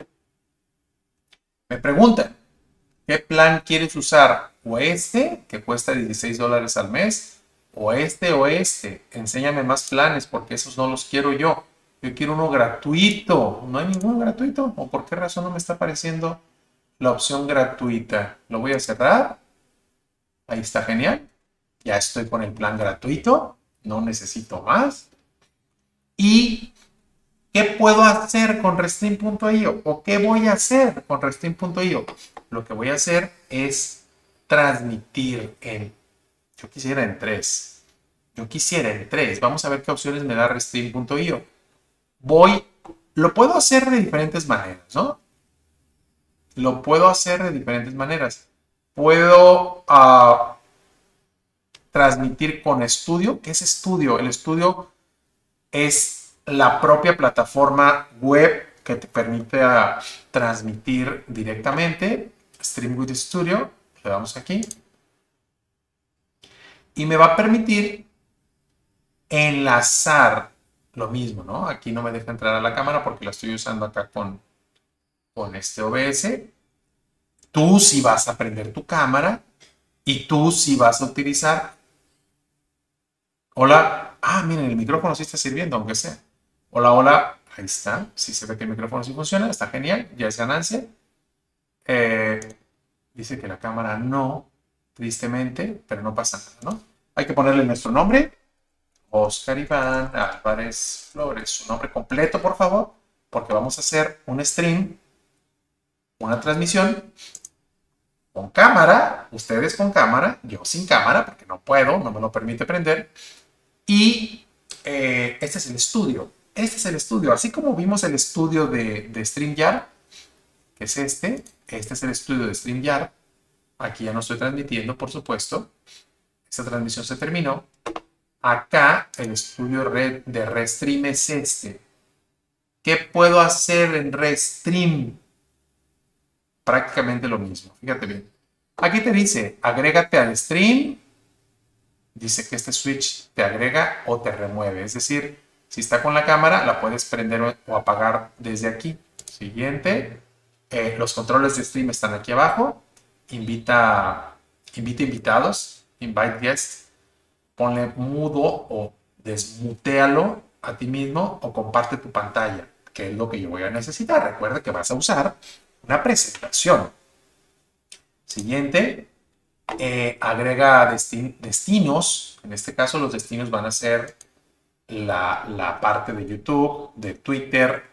Me preguntan, ¿qué plan quieres usar? ¿O este, que cuesta $16 al mes? ¿O este o este? Enséñame más planes porque esos no los quiero yo. Yo quiero uno gratuito. ¿No hay ninguno gratuito? ¿O por qué razón no me está apareciendo la opción gratuita? Lo voy a cerrar. Ahí está, genial. Ya estoy con el plan gratuito. No necesito más. ¿Y qué puedo hacer con Restream.io? ¿O qué voy a hacer con Restream.io? Lo que voy a hacer es transmitir en... Yo quisiera en 3. Yo quisiera en 3. Vamos a ver qué opciones me da Restream.io. Lo puedo hacer de diferentes maneras, ¿no? Lo puedo hacer de diferentes maneras. Puedo transmitir con Studio. ¿Qué es Studio? El Studio es la propia plataforma web que te permite transmitir directamente. Stream with Studio. Le damos aquí. Y me va a permitir enlazar lo mismo, ¿no? Aquí no me deja entrar a la cámara porque la estoy usando acá con este OBS. Tú sí vas a prender tu cámara y tú sí vas a utilizar. Hola. Ah, miren, el micrófono sí está sirviendo, aunque sea. Hola, hola. Ahí está. Sí se ve que el micrófono sí funciona. Está genial. Ya es ganancia. Dice que la cámara no, tristemente, pero no pasa nada, ¿no? Hay que ponerle nuestro nombre. Oscar Iván Álvarez Flores. Su nombre completo, por favor, porque vamos a hacer un stream, una transmisión con cámara, ustedes con cámara, yo sin cámara, porque no puedo, no me lo permite prender. Y este es el estudio. Este es el estudio. Así como vimos el estudio de StreamYard, que es este es el estudio de StreamYard. Aquí ya no estoy transmitiendo, por supuesto. Esta transmisión se terminó. Acá el estudio de Restream es este. ¿Qué puedo hacer en Restream? Prácticamente lo mismo. Fíjate bien. Aquí te dice, agrégate al stream. Dice que este switch te agrega o te remueve. Es decir, si está con la cámara, la puedes prender o apagar desde aquí. Siguiente. Los controles de stream están aquí abajo. Invita invitados. Invite guests. Ponle mudo o desmutealo a ti mismo o comparte tu pantalla, que es lo que yo voy a necesitar. Recuerda que vas a usar una presentación. Siguiente, agrega destinos. En este caso los destinos van a ser la parte de YouTube, de Twitter,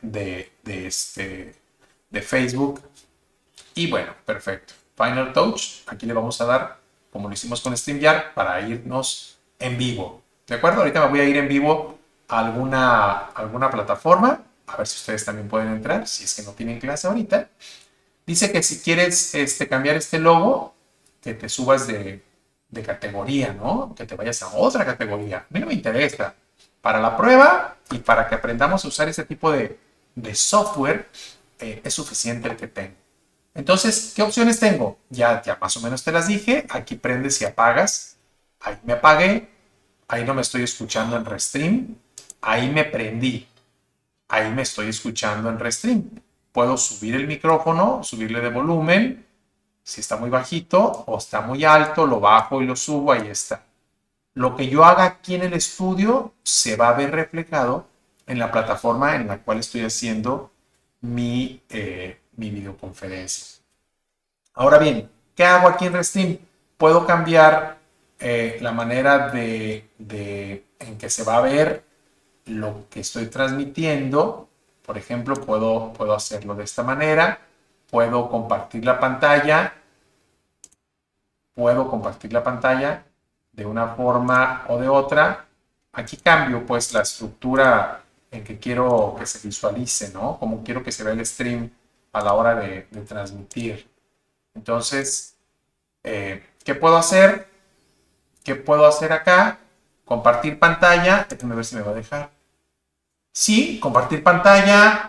de Facebook. Y bueno, perfecto. Final Touch, aquí le vamos a dar, como lo hicimos con StreamYard, para irnos en vivo. ¿De acuerdo? Ahorita me voy a ir en vivo a alguna plataforma. A ver si ustedes también pueden entrar, si es que no tienen clase ahorita. Dice que si quieres cambiar este logo, que te subas de categoría, ¿no? Que te vayas a otra categoría. A mí no me interesa. Para la prueba y para que aprendamos a usar este tipo de software, es suficiente el que tengo. Entonces, ¿qué opciones tengo? Ya más o menos te las dije. Aquí prendes y apagas. Ahí me apagué. Ahí no me estoy escuchando en Restream. Ahí me prendí. Ahí me estoy escuchando en Restream. Puedo subir el micrófono, subirle de volumen. Si está muy bajito o está muy alto, lo bajo y lo subo. Ahí está. Lo que yo haga aquí en el estudio se va a ver reflejado en la plataforma en la cual estoy haciendo mi videoconferencia. Ahora bien, ¿qué hago aquí en Restream? Puedo cambiar la manera en que se va a ver lo que estoy transmitiendo. Por ejemplo, puedo hacerlo de esta manera. Puedo compartir la pantalla puedo compartir la pantalla de una forma o de otra. Aquí cambio pues la estructura en que quiero que se visualice, ¿no? Como quiero que se vea el stream a la hora de transmitir. Entonces, ¿qué puedo hacer? ¿Qué puedo hacer acá? Compartir pantalla. Déjenme ver si me va a dejar. Sí, compartir pantalla.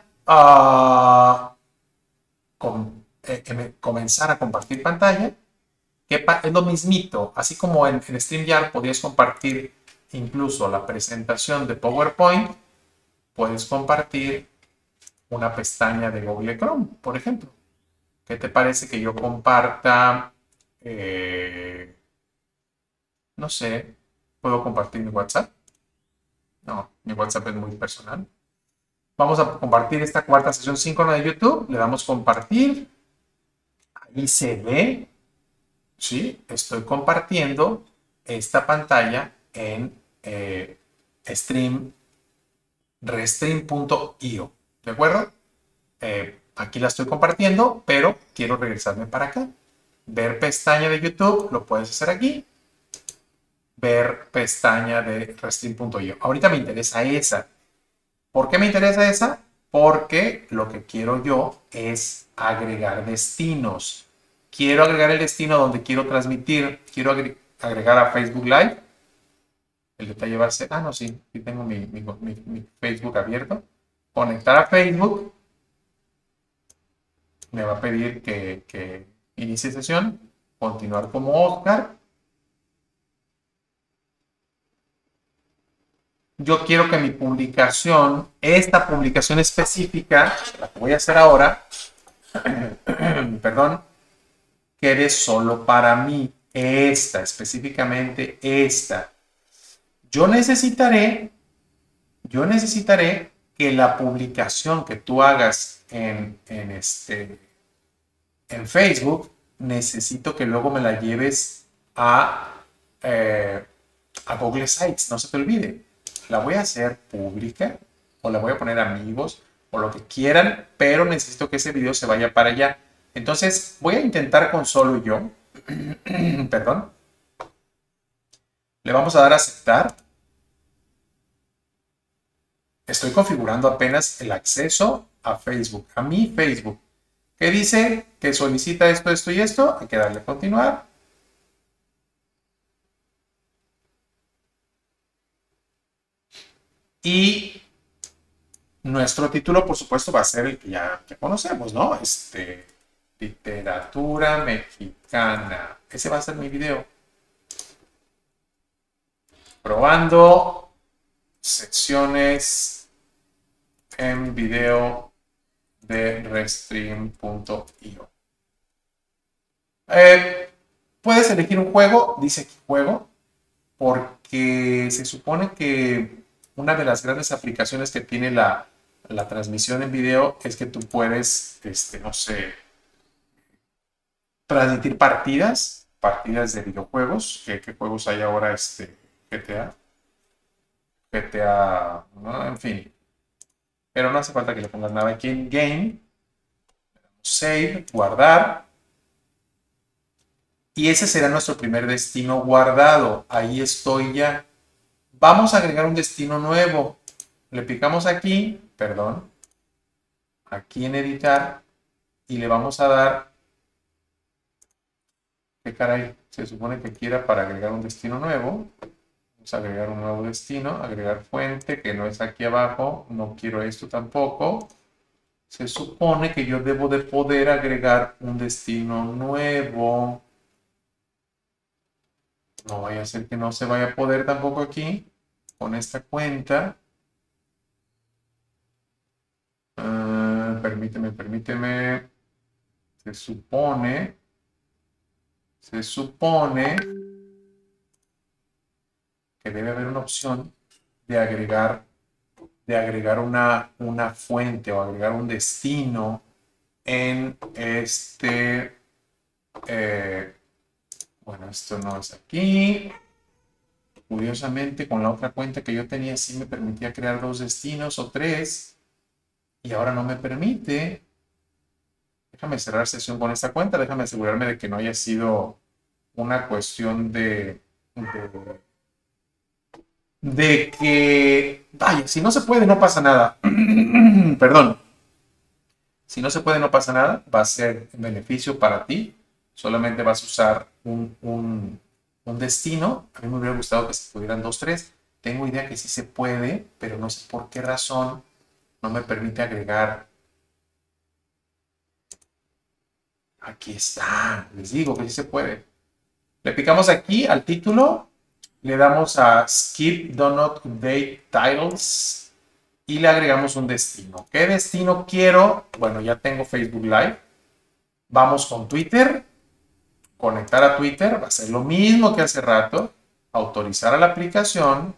Comenzar a compartir pantalla. Es lo mismito. Así como en StreamYard podías compartir incluso la presentación de PowerPoint, puedes compartir una pestaña de Google Chrome, por ejemplo. ¿Qué te parece que yo comparta? No sé, ¿puedo compartir mi WhatsApp? No, mi WhatsApp es muy personal. Vamos a compartir esta cuarta sesión síncrona de YouTube. Le damos compartir. Ahí se ve. Sí, estoy compartiendo esta pantalla en restream.io. ¿De acuerdo? Aquí la estoy compartiendo, pero quiero regresarme para acá. Ver pestaña de YouTube, lo puedes hacer aquí. Ver pestaña de restream.io. Ahorita me interesa esa. ¿Por qué me interesa esa? Porque lo que quiero yo es agregar destinos. Quiero agregar el destino donde quiero transmitir. Quiero agregar a Facebook Live. El detalle va a ser... Ah, no, sí. Aquí tengo mi Facebook abierto. Conectar a Facebook. Me va a pedir que inicie sesión. Continuar como Oscar. Yo quiero que mi publicación, esta publicación específica, la que voy a hacer ahora, perdón, quede solo para mí. Esta, específicamente esta. Yo necesitaré que la publicación que tú hagas en Facebook, necesito que luego me la lleves a Google Sites, no se te olvide. La voy a hacer pública o la voy a poner amigos o lo que quieran, pero necesito que ese video se vaya para allá. Entonces voy a intentar con solo yo. Perdón. Le vamos a dar a aceptar. Estoy configurando apenas el acceso a Facebook, a mi Facebook. ¿Qué dice? Que solicita esto, esto y esto. Hay que darle a continuar. Y nuestro título, por supuesto, va a ser el que ya conocemos, ¿no? Literatura mexicana. Ese va a ser mi video. Probando secciones en video de restream.io. Puedes elegir un juego, dice aquí juego, porque se supone que una de las grandes aplicaciones que tiene la transmisión en video es que tú puedes, no sé, transmitir partidas de videojuegos. ¿Qué juegos hay ahora? GTA, ¿no? En fin. Pero no hace falta que le pongas nada aquí en Game. Save, guardar. Y ese será nuestro primer destino guardado. Ahí estoy ya. Vamos a agregar un destino nuevo. Le picamos aquí, perdón, aquí en editar y le vamos a dar, ¿qué caray? Se supone que quiera para agregar un destino nuevo. Vamos a agregar un nuevo destino, agregar fuente, que no es aquí abajo. No quiero esto tampoco. Se supone que yo debo de poder agregar un destino nuevo. No vaya a ser que no se vaya a poder tampoco aquí con esta cuenta. Permíteme. Se supone que debe haber una opción de agregar una fuente o agregar un destino en bueno, esto no es aquí. Curiosamente, con la otra cuenta que yo tenía sí me permitía crear 2 destinos o 3 y ahora no me permite. Déjame cerrar sesión con esta cuenta, déjame asegurarme de que no haya sido una cuestión de que, vaya, si no se puede, no pasa nada. Perdón. Si no se puede, no pasa nada. Va a ser un beneficio para ti. Solamente vas a usar un destino. A mí me hubiera gustado que se pudieran dos, tres. Tengo idea que sí se puede, pero no sé por qué razón no me permite agregar. Aquí está. Les digo que sí se puede. Le picamos aquí al título. Le damos a Skip Do Not Update Titles y le agregamos un destino. ¿Qué destino quiero? Bueno, ya tengo Facebook Live. Vamos con Twitter. Conectar a Twitter. Va a ser lo mismo que hace rato. Autorizar a la aplicación.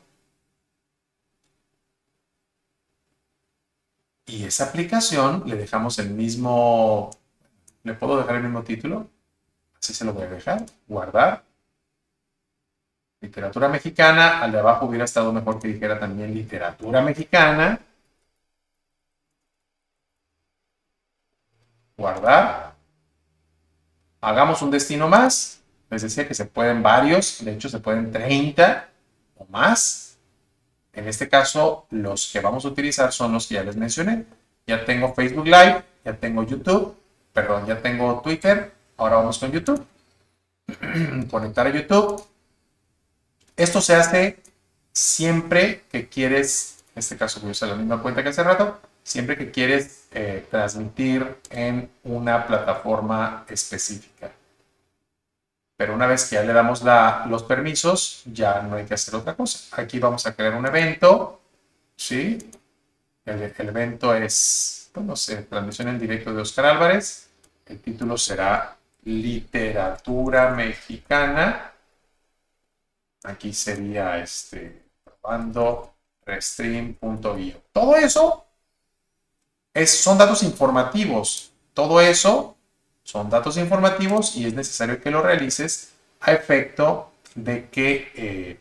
Y esa aplicación le dejamos el mismo... ¿Le puedo dejar el mismo título? Así se lo voy a dejar. Guardar. Literatura mexicana, al de abajo hubiera estado mejor que dijera también literatura mexicana. Guardar. Hagamos un destino más. Les decía que se pueden varios, de hecho se pueden 30 o más. En este caso, los que vamos a utilizar son los que ya les mencioné. Ya tengo Facebook Live, ya tengo YouTube, perdón, ya tengo Twitter. Ahora vamos con YouTube. Conectar a YouTube. Esto se hace siempre que quieres, en este caso voy a usar la misma cuenta que hace rato, siempre que quieres transmitir en una plataforma específica. Pero una vez que ya le damos los permisos, ya no hay que hacer otra cosa. Aquí vamos a crear un evento, ¿sí? El evento es, pues no sé, transmisión en directo de Oscar Álvarez. El título será Literatura Mexicana. Aquí sería probando restream.io. Todo eso son datos informativos. Todo eso son datos informativos y es necesario que lo realices a efecto de que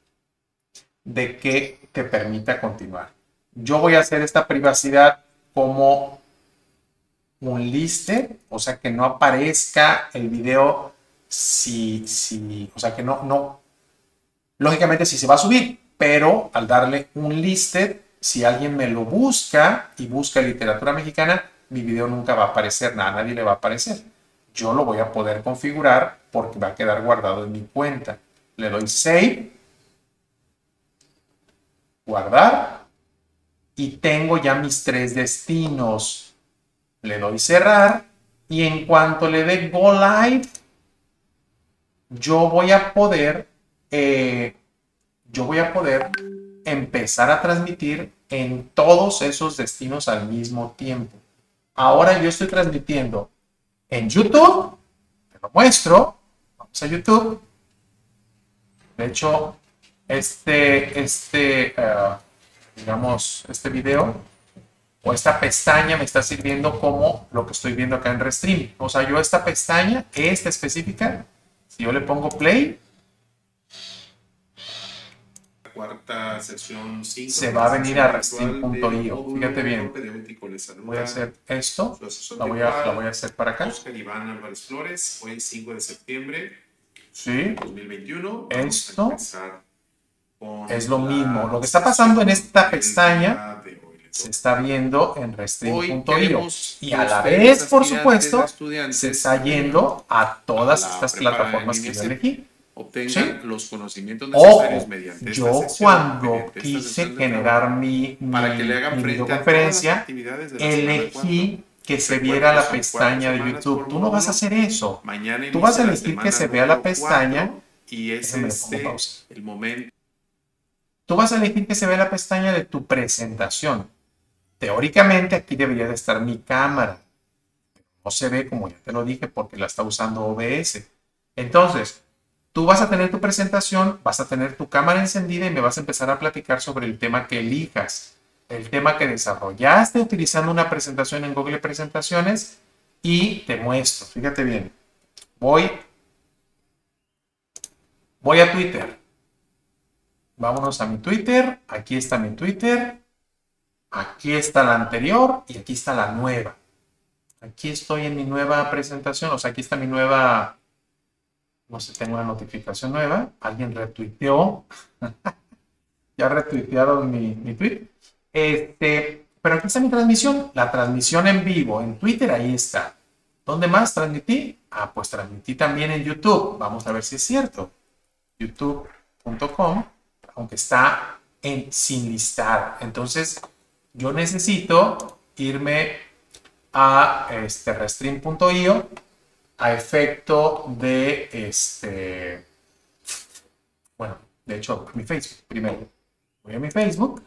te permita continuar. Yo voy a hacer esta privacidad como un listed, o sea que no aparezca el video o sea que no lógicamente sí se va a subir, pero al darle un listed, si alguien me lo busca y busca literatura mexicana, mi video nunca va a aparecer, nada, nadie le va a aparecer. Yo lo voy a poder configurar porque va a quedar guardado en mi cuenta. Le doy Save, Guardar, y tengo ya mis 3 destinos. Le doy Cerrar, y en cuanto le dé Go Live, yo voy a poder empezar a transmitir en todos esos destinos al mismo tiempo. Ahora yo estoy transmitiendo en YouTube, te lo muestro, vamos a YouTube. De hecho, digamos, este video o esta pestaña me está sirviendo como lo que estoy viendo acá en Restream. O sea, yo esta pestaña, esta específica, si yo le pongo play, cuarta sesión 5 se va a venir a restream.io. Fíjate bien. Voy a hacer esto. La voy a hacer para acá. Oscar Iván Álvarez Flores, hoy 5 de septiembre Sí. 2021. Esto es lo mismo. Lo que está pasando en esta pestaña se está viendo en restream.io. Y a la vez, por supuesto, se está yendo a todas estas plataformas que yo elegí. Obtengan los conocimientos necesarios mediante esta yo sección, cuando quise generar mi videoconferencia, elegí que se viera la pestaña de YouTube. Tú no vas a hacer eso. Tú vas a elegir que se vea la pestaña. Y ese es el momento. Tú vas a elegir que se vea la pestaña de tu presentación. Teóricamente aquí debería de estar mi cámara. No se ve, como ya te lo dije, porque la está usando OBS. Entonces, tú vas a tener tu presentación, vas a tener tu cámara encendida y me vas a empezar a platicar sobre el tema que elijas. El tema que desarrollaste utilizando una presentación en Google Presentaciones y te muestro. Fíjate bien. Voy a Twitter. Vámonos a mi Twitter. Aquí está mi Twitter. Aquí está la anterior y aquí está la nueva. Aquí estoy en mi nueva presentación. O sea, aquí está mi nueva No sé, tengo una notificación nueva. Alguien retuiteó. Ya retuitearon mi tweet. Pero aquí está mi transmisión. La transmisión en vivo en Twitter, ahí está. ¿Dónde más transmití? Ah, pues transmití también en YouTube. Vamos a ver si es cierto. youtube.com, aunque está sin listar. Entonces, yo necesito irme a restream.io a efecto de bueno, de hecho, mi Facebook primero. Voy a mi Facebook.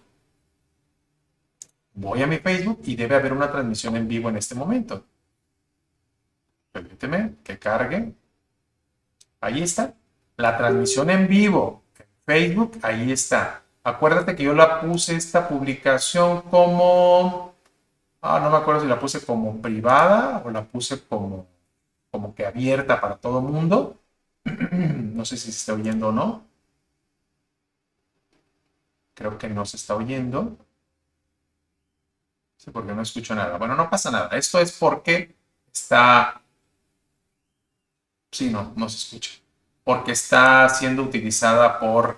Voy a mi Facebook y debe haber una transmisión en vivo en este momento. Permíteme que cargue. Ahí está. La transmisión en vivo en Facebook, ahí está. Acuérdate que yo la puse esta publicación como... no me acuerdo si la puse como privada o la puse como que abierta para todo el mundo. No sé si se está oyendo o no. Creo que no se está oyendo. Sí, porque no escucho nada. Bueno, no pasa nada. Esto es porque está... Sí, no se escucha. Porque está siendo utilizada por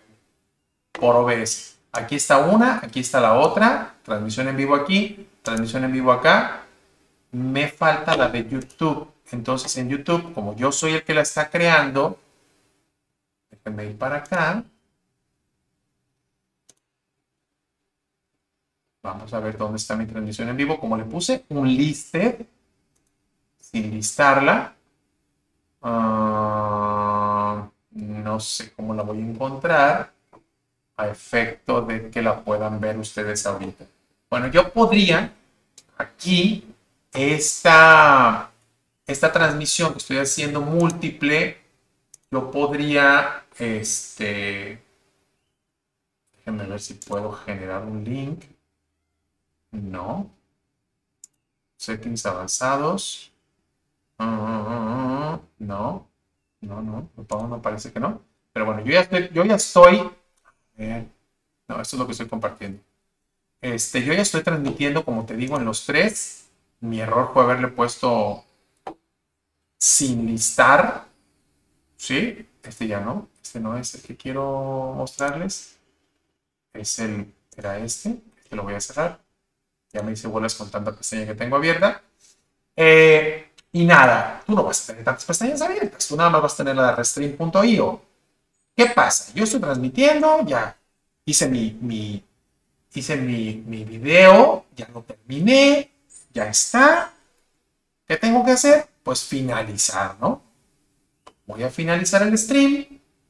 OBS. Aquí está una, aquí está la otra. Transmisión en vivo aquí, transmisión en vivo acá. Me falta la de YouTube. Entonces en YouTube, como yo soy el que la está creando, déjenme ir para acá. Vamos a ver dónde está mi transmisión en vivo. Como le puse un listed, sin listarla, no sé cómo la voy a encontrar a efecto de que la puedan ver ustedes ahorita. Bueno, yo podría aquí esta transmisión que estoy haciendo múltiple, yo podría déjenme ver si puedo generar un link. No. Settings avanzados. No. No, parece que no. Pero bueno, yo ya estoy. No, esto es lo que estoy compartiendo. Yo ya estoy transmitiendo, como te digo, en los tres. Mi error fue haberle puesto sin listar. ¿Sí? Ya no. Este no es el que quiero mostrarles. Era este. Este lo voy a cerrar. Ya me hice bolas con tanta pestaña que tengo abierta. Y nada, tú no vas a tener tantas pestañas abiertas. Tú nada más vas a tener la de restream.io. ¿Qué pasa? Yo estoy transmitiendo, ya hice mi video, ya lo terminé, ya está. ¿Qué tengo que hacer? Pues finalizar, ¿no? Voy a finalizar el stream.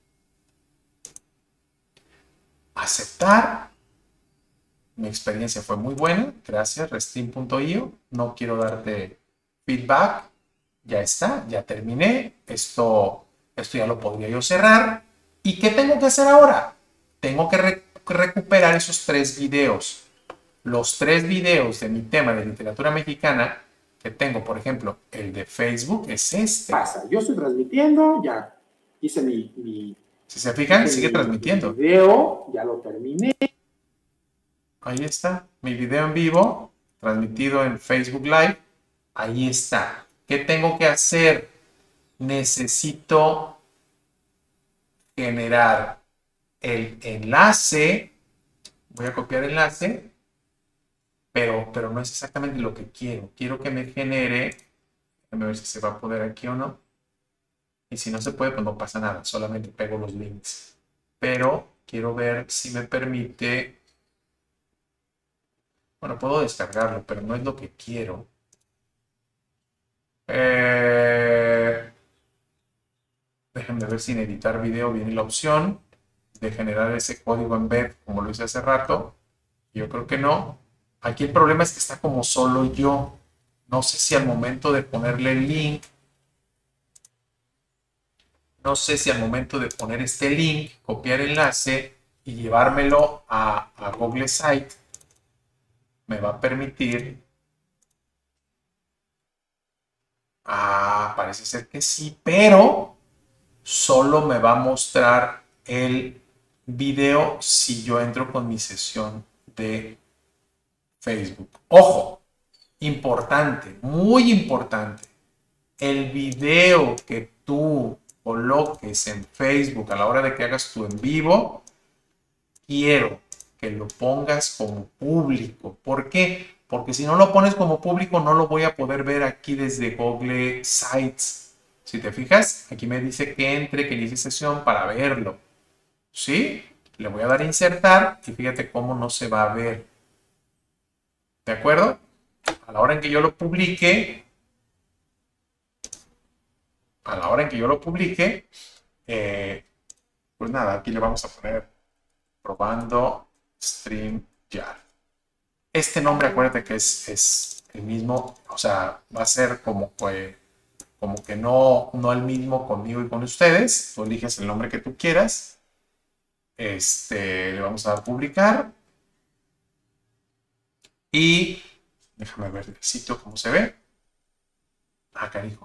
Aceptar. Mi experiencia fue muy buena. Gracias, restream.io. No quiero darte feedback. Ya está, ya terminé. Esto ya lo podría yo cerrar. ¿Y qué tengo que hacer ahora? Tengo que recuperar esos 3 videos. Los 3 videos de mi tema de literatura mexicana que tengo, por ejemplo, el de Facebook es este. Pasa, yo estoy transmitiendo, ya hice mi si se fijan, sigue transmitiendo. Mi video, ya lo terminé. Ahí está, mi video en vivo, transmitido en Facebook Live. Ahí está. ¿Qué tengo que hacer? Necesito generar el enlace. Voy a copiar el enlace, pero no es exactamente lo que quiero. Quiero que me genere, déjame ver si se va a poder aquí o no. Y si no se puede, pues no pasa nada, solamente pego los links. Pero quiero ver si me permite. Bueno, puedo descargarlo, pero no es lo que quiero. Déjenme ver si en editar video viene la opción de generar ese código embed como lo hice hace rato. Yo creo que no. Aquí el problema es que está como solo yo. No sé si al momento de ponerle el link, no sé si al momento de poner este link, copiar enlace y llevármelo a Google Site, me va a permitir. Parece ser que sí, pero solo me va a mostrar el video si yo entro con mi sesión de Facebook. Ojo, importante, muy importante. El video que tú coloques en Facebook a la hora de que hagas tu en vivo, quiero que lo pongas como público. ¿Por qué? Porque si no lo pones como público, no lo voy a poder ver aquí desde Google Sites. Si te fijas, aquí me dice que entre, que inicie sesión para verlo. ¿Sí? Le voy a dar a insertar y fíjate cómo no se va a ver. ¿De acuerdo? A la hora en que yo lo publique, pues nada, aquí le vamos a poner probando StreamYard. Este nombre, acuérdate que es el mismo, o sea, va a ser como que no el mismo conmigo y con ustedes. Tú eliges el nombre que tú quieras. Le vamos a dar publicar. Y déjame ver el sitio cómo se ve. Ah, carijo.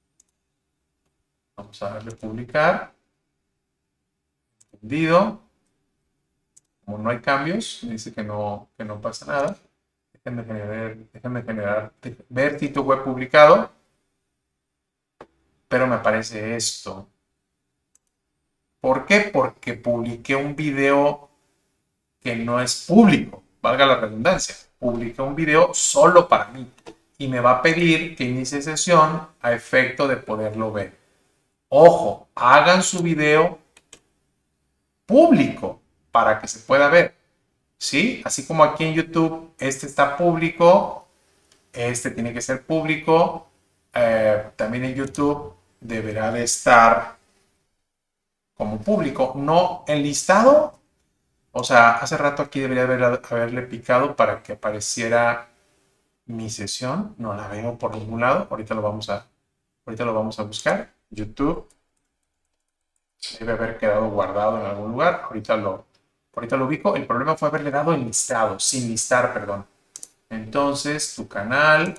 Vamos a darle publicar. Entendido. Como no hay cambios, me dice que no pasa nada. Déjenme ver sitio web publicado. Pero me aparece esto. ¿Por qué? Porque publiqué un video que no es público, valga la redundancia. Publiqué un video solo para mí y me va a pedir que inicie sesión a efecto de poderlo ver. Ojo, hagan su video público para que se pueda ver. ¿Sí? Así como aquí en YouTube, este está público, este tiene que ser público. También en YouTube deberá de estar como público, no enlistado. O sea, hace rato aquí debería haberle picado para que apareciera mi sesión. No la veo por ningún lado. Ahorita lo vamos a buscar. YouTube. Debe haber quedado guardado en algún lugar. Ahorita lo ubico. El problema fue haberle dado enlistado, sin listar, perdón. Entonces, tu canal.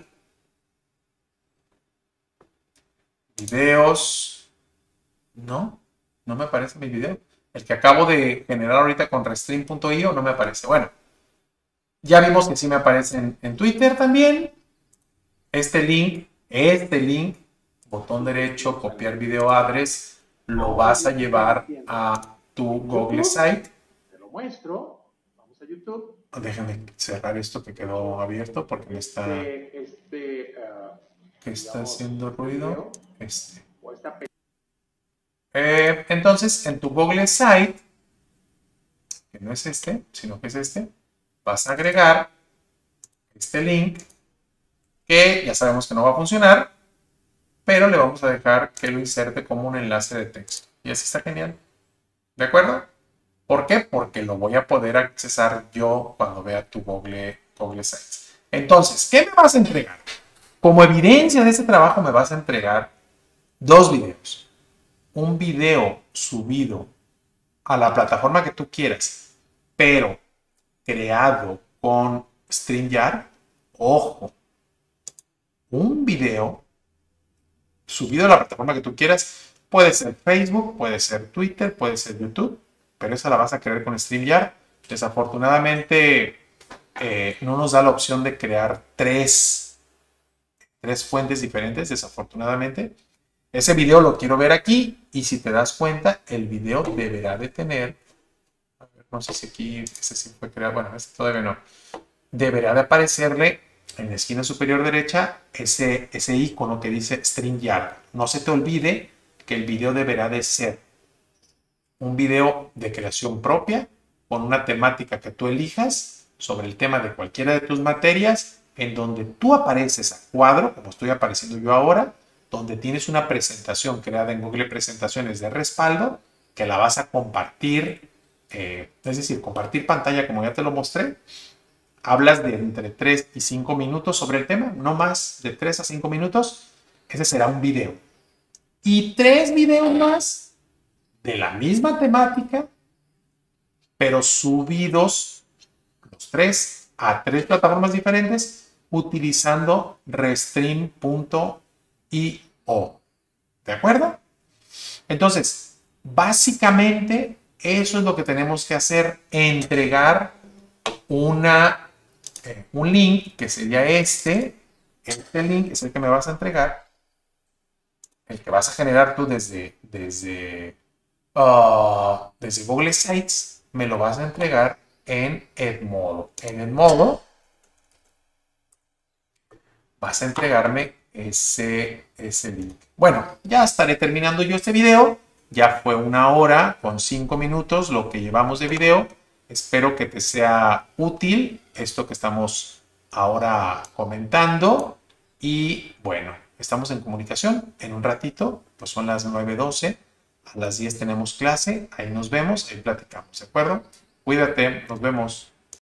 Videos. No me aparece mi video. El que acabo de generar ahorita con Restream.io no me aparece. Bueno, ya vimos que sí me aparece en Twitter también. Este link, botón derecho, copiar video address, lo vas a llevar a tu Google Site. Te lo muestro. Vamos a YouTube. Déjame cerrar esto que quedó abierto porque me está... ¿Qué está haciendo ruido? Entonces, en tu Google Site, que no es este, sino que es este, vas a agregar este link que ya sabemos que no va a funcionar, pero le vamos a dejar que lo inserte como un enlace de texto. Y así está genial. ¿De acuerdo? ¿Por qué? Porque lo voy a poder accesar yo cuando vea tu Google Sites. Entonces, ¿qué me vas a entregar? Como evidencia de este trabajo me vas a entregar 2 videos. Un video subido a la plataforma que tú quieras, pero creado con StreamYard. Ojo, un video subido a la plataforma que tú quieras, puede ser Facebook, puede ser Twitter, puede ser YouTube, pero esa la vas a crear con StreamYard. Desafortunadamente no nos da la opción de crear tres fuentes diferentes, desafortunadamente. Ese video lo quiero ver aquí y si te das cuenta, el video deberá de tener, a ver, no sé si aquí, ese sí fue creado, bueno, este todavía no, deberá de aparecerle en la esquina superior derecha ese icono que dice StreamYard. No se te olvide que el video deberá de ser un video de creación propia con una temática que tú elijas sobre el tema de cualquiera de tus materias, en donde tú apareces a cuadro, como estoy apareciendo yo ahora, donde tienes una presentación creada en Google Presentaciones de respaldo, que la vas a compartir, es decir, compartir pantalla como ya te lo mostré. Hablas de entre 3 y 5 minutos sobre el tema, no más de 3 a 5 minutos. Ese será un video. Y 3 videos más de la misma temática, pero subidos los 3 a 3 plataformas diferentes utilizando Restream.io. ¿De acuerdo? Entonces, básicamente eso es lo que tenemos que hacer, entregar un link que sería este link es el que me vas a entregar. el que vas a generar tú desde Google Sites, me lo vas a entregar en Edmodo. En Edmodo vas a entregarme ese link. Bueno, ya estaré terminando yo este video. Ya fue 1 hora con 5 minutos lo que llevamos de video. Espero que te sea útil esto que estamos ahora comentando. Y bueno, estamos en comunicación. En un ratito, pues son las 9:12. A las 10 tenemos clase. Ahí nos vemos, ahí platicamos, ¿de acuerdo? Cuídate, nos vemos.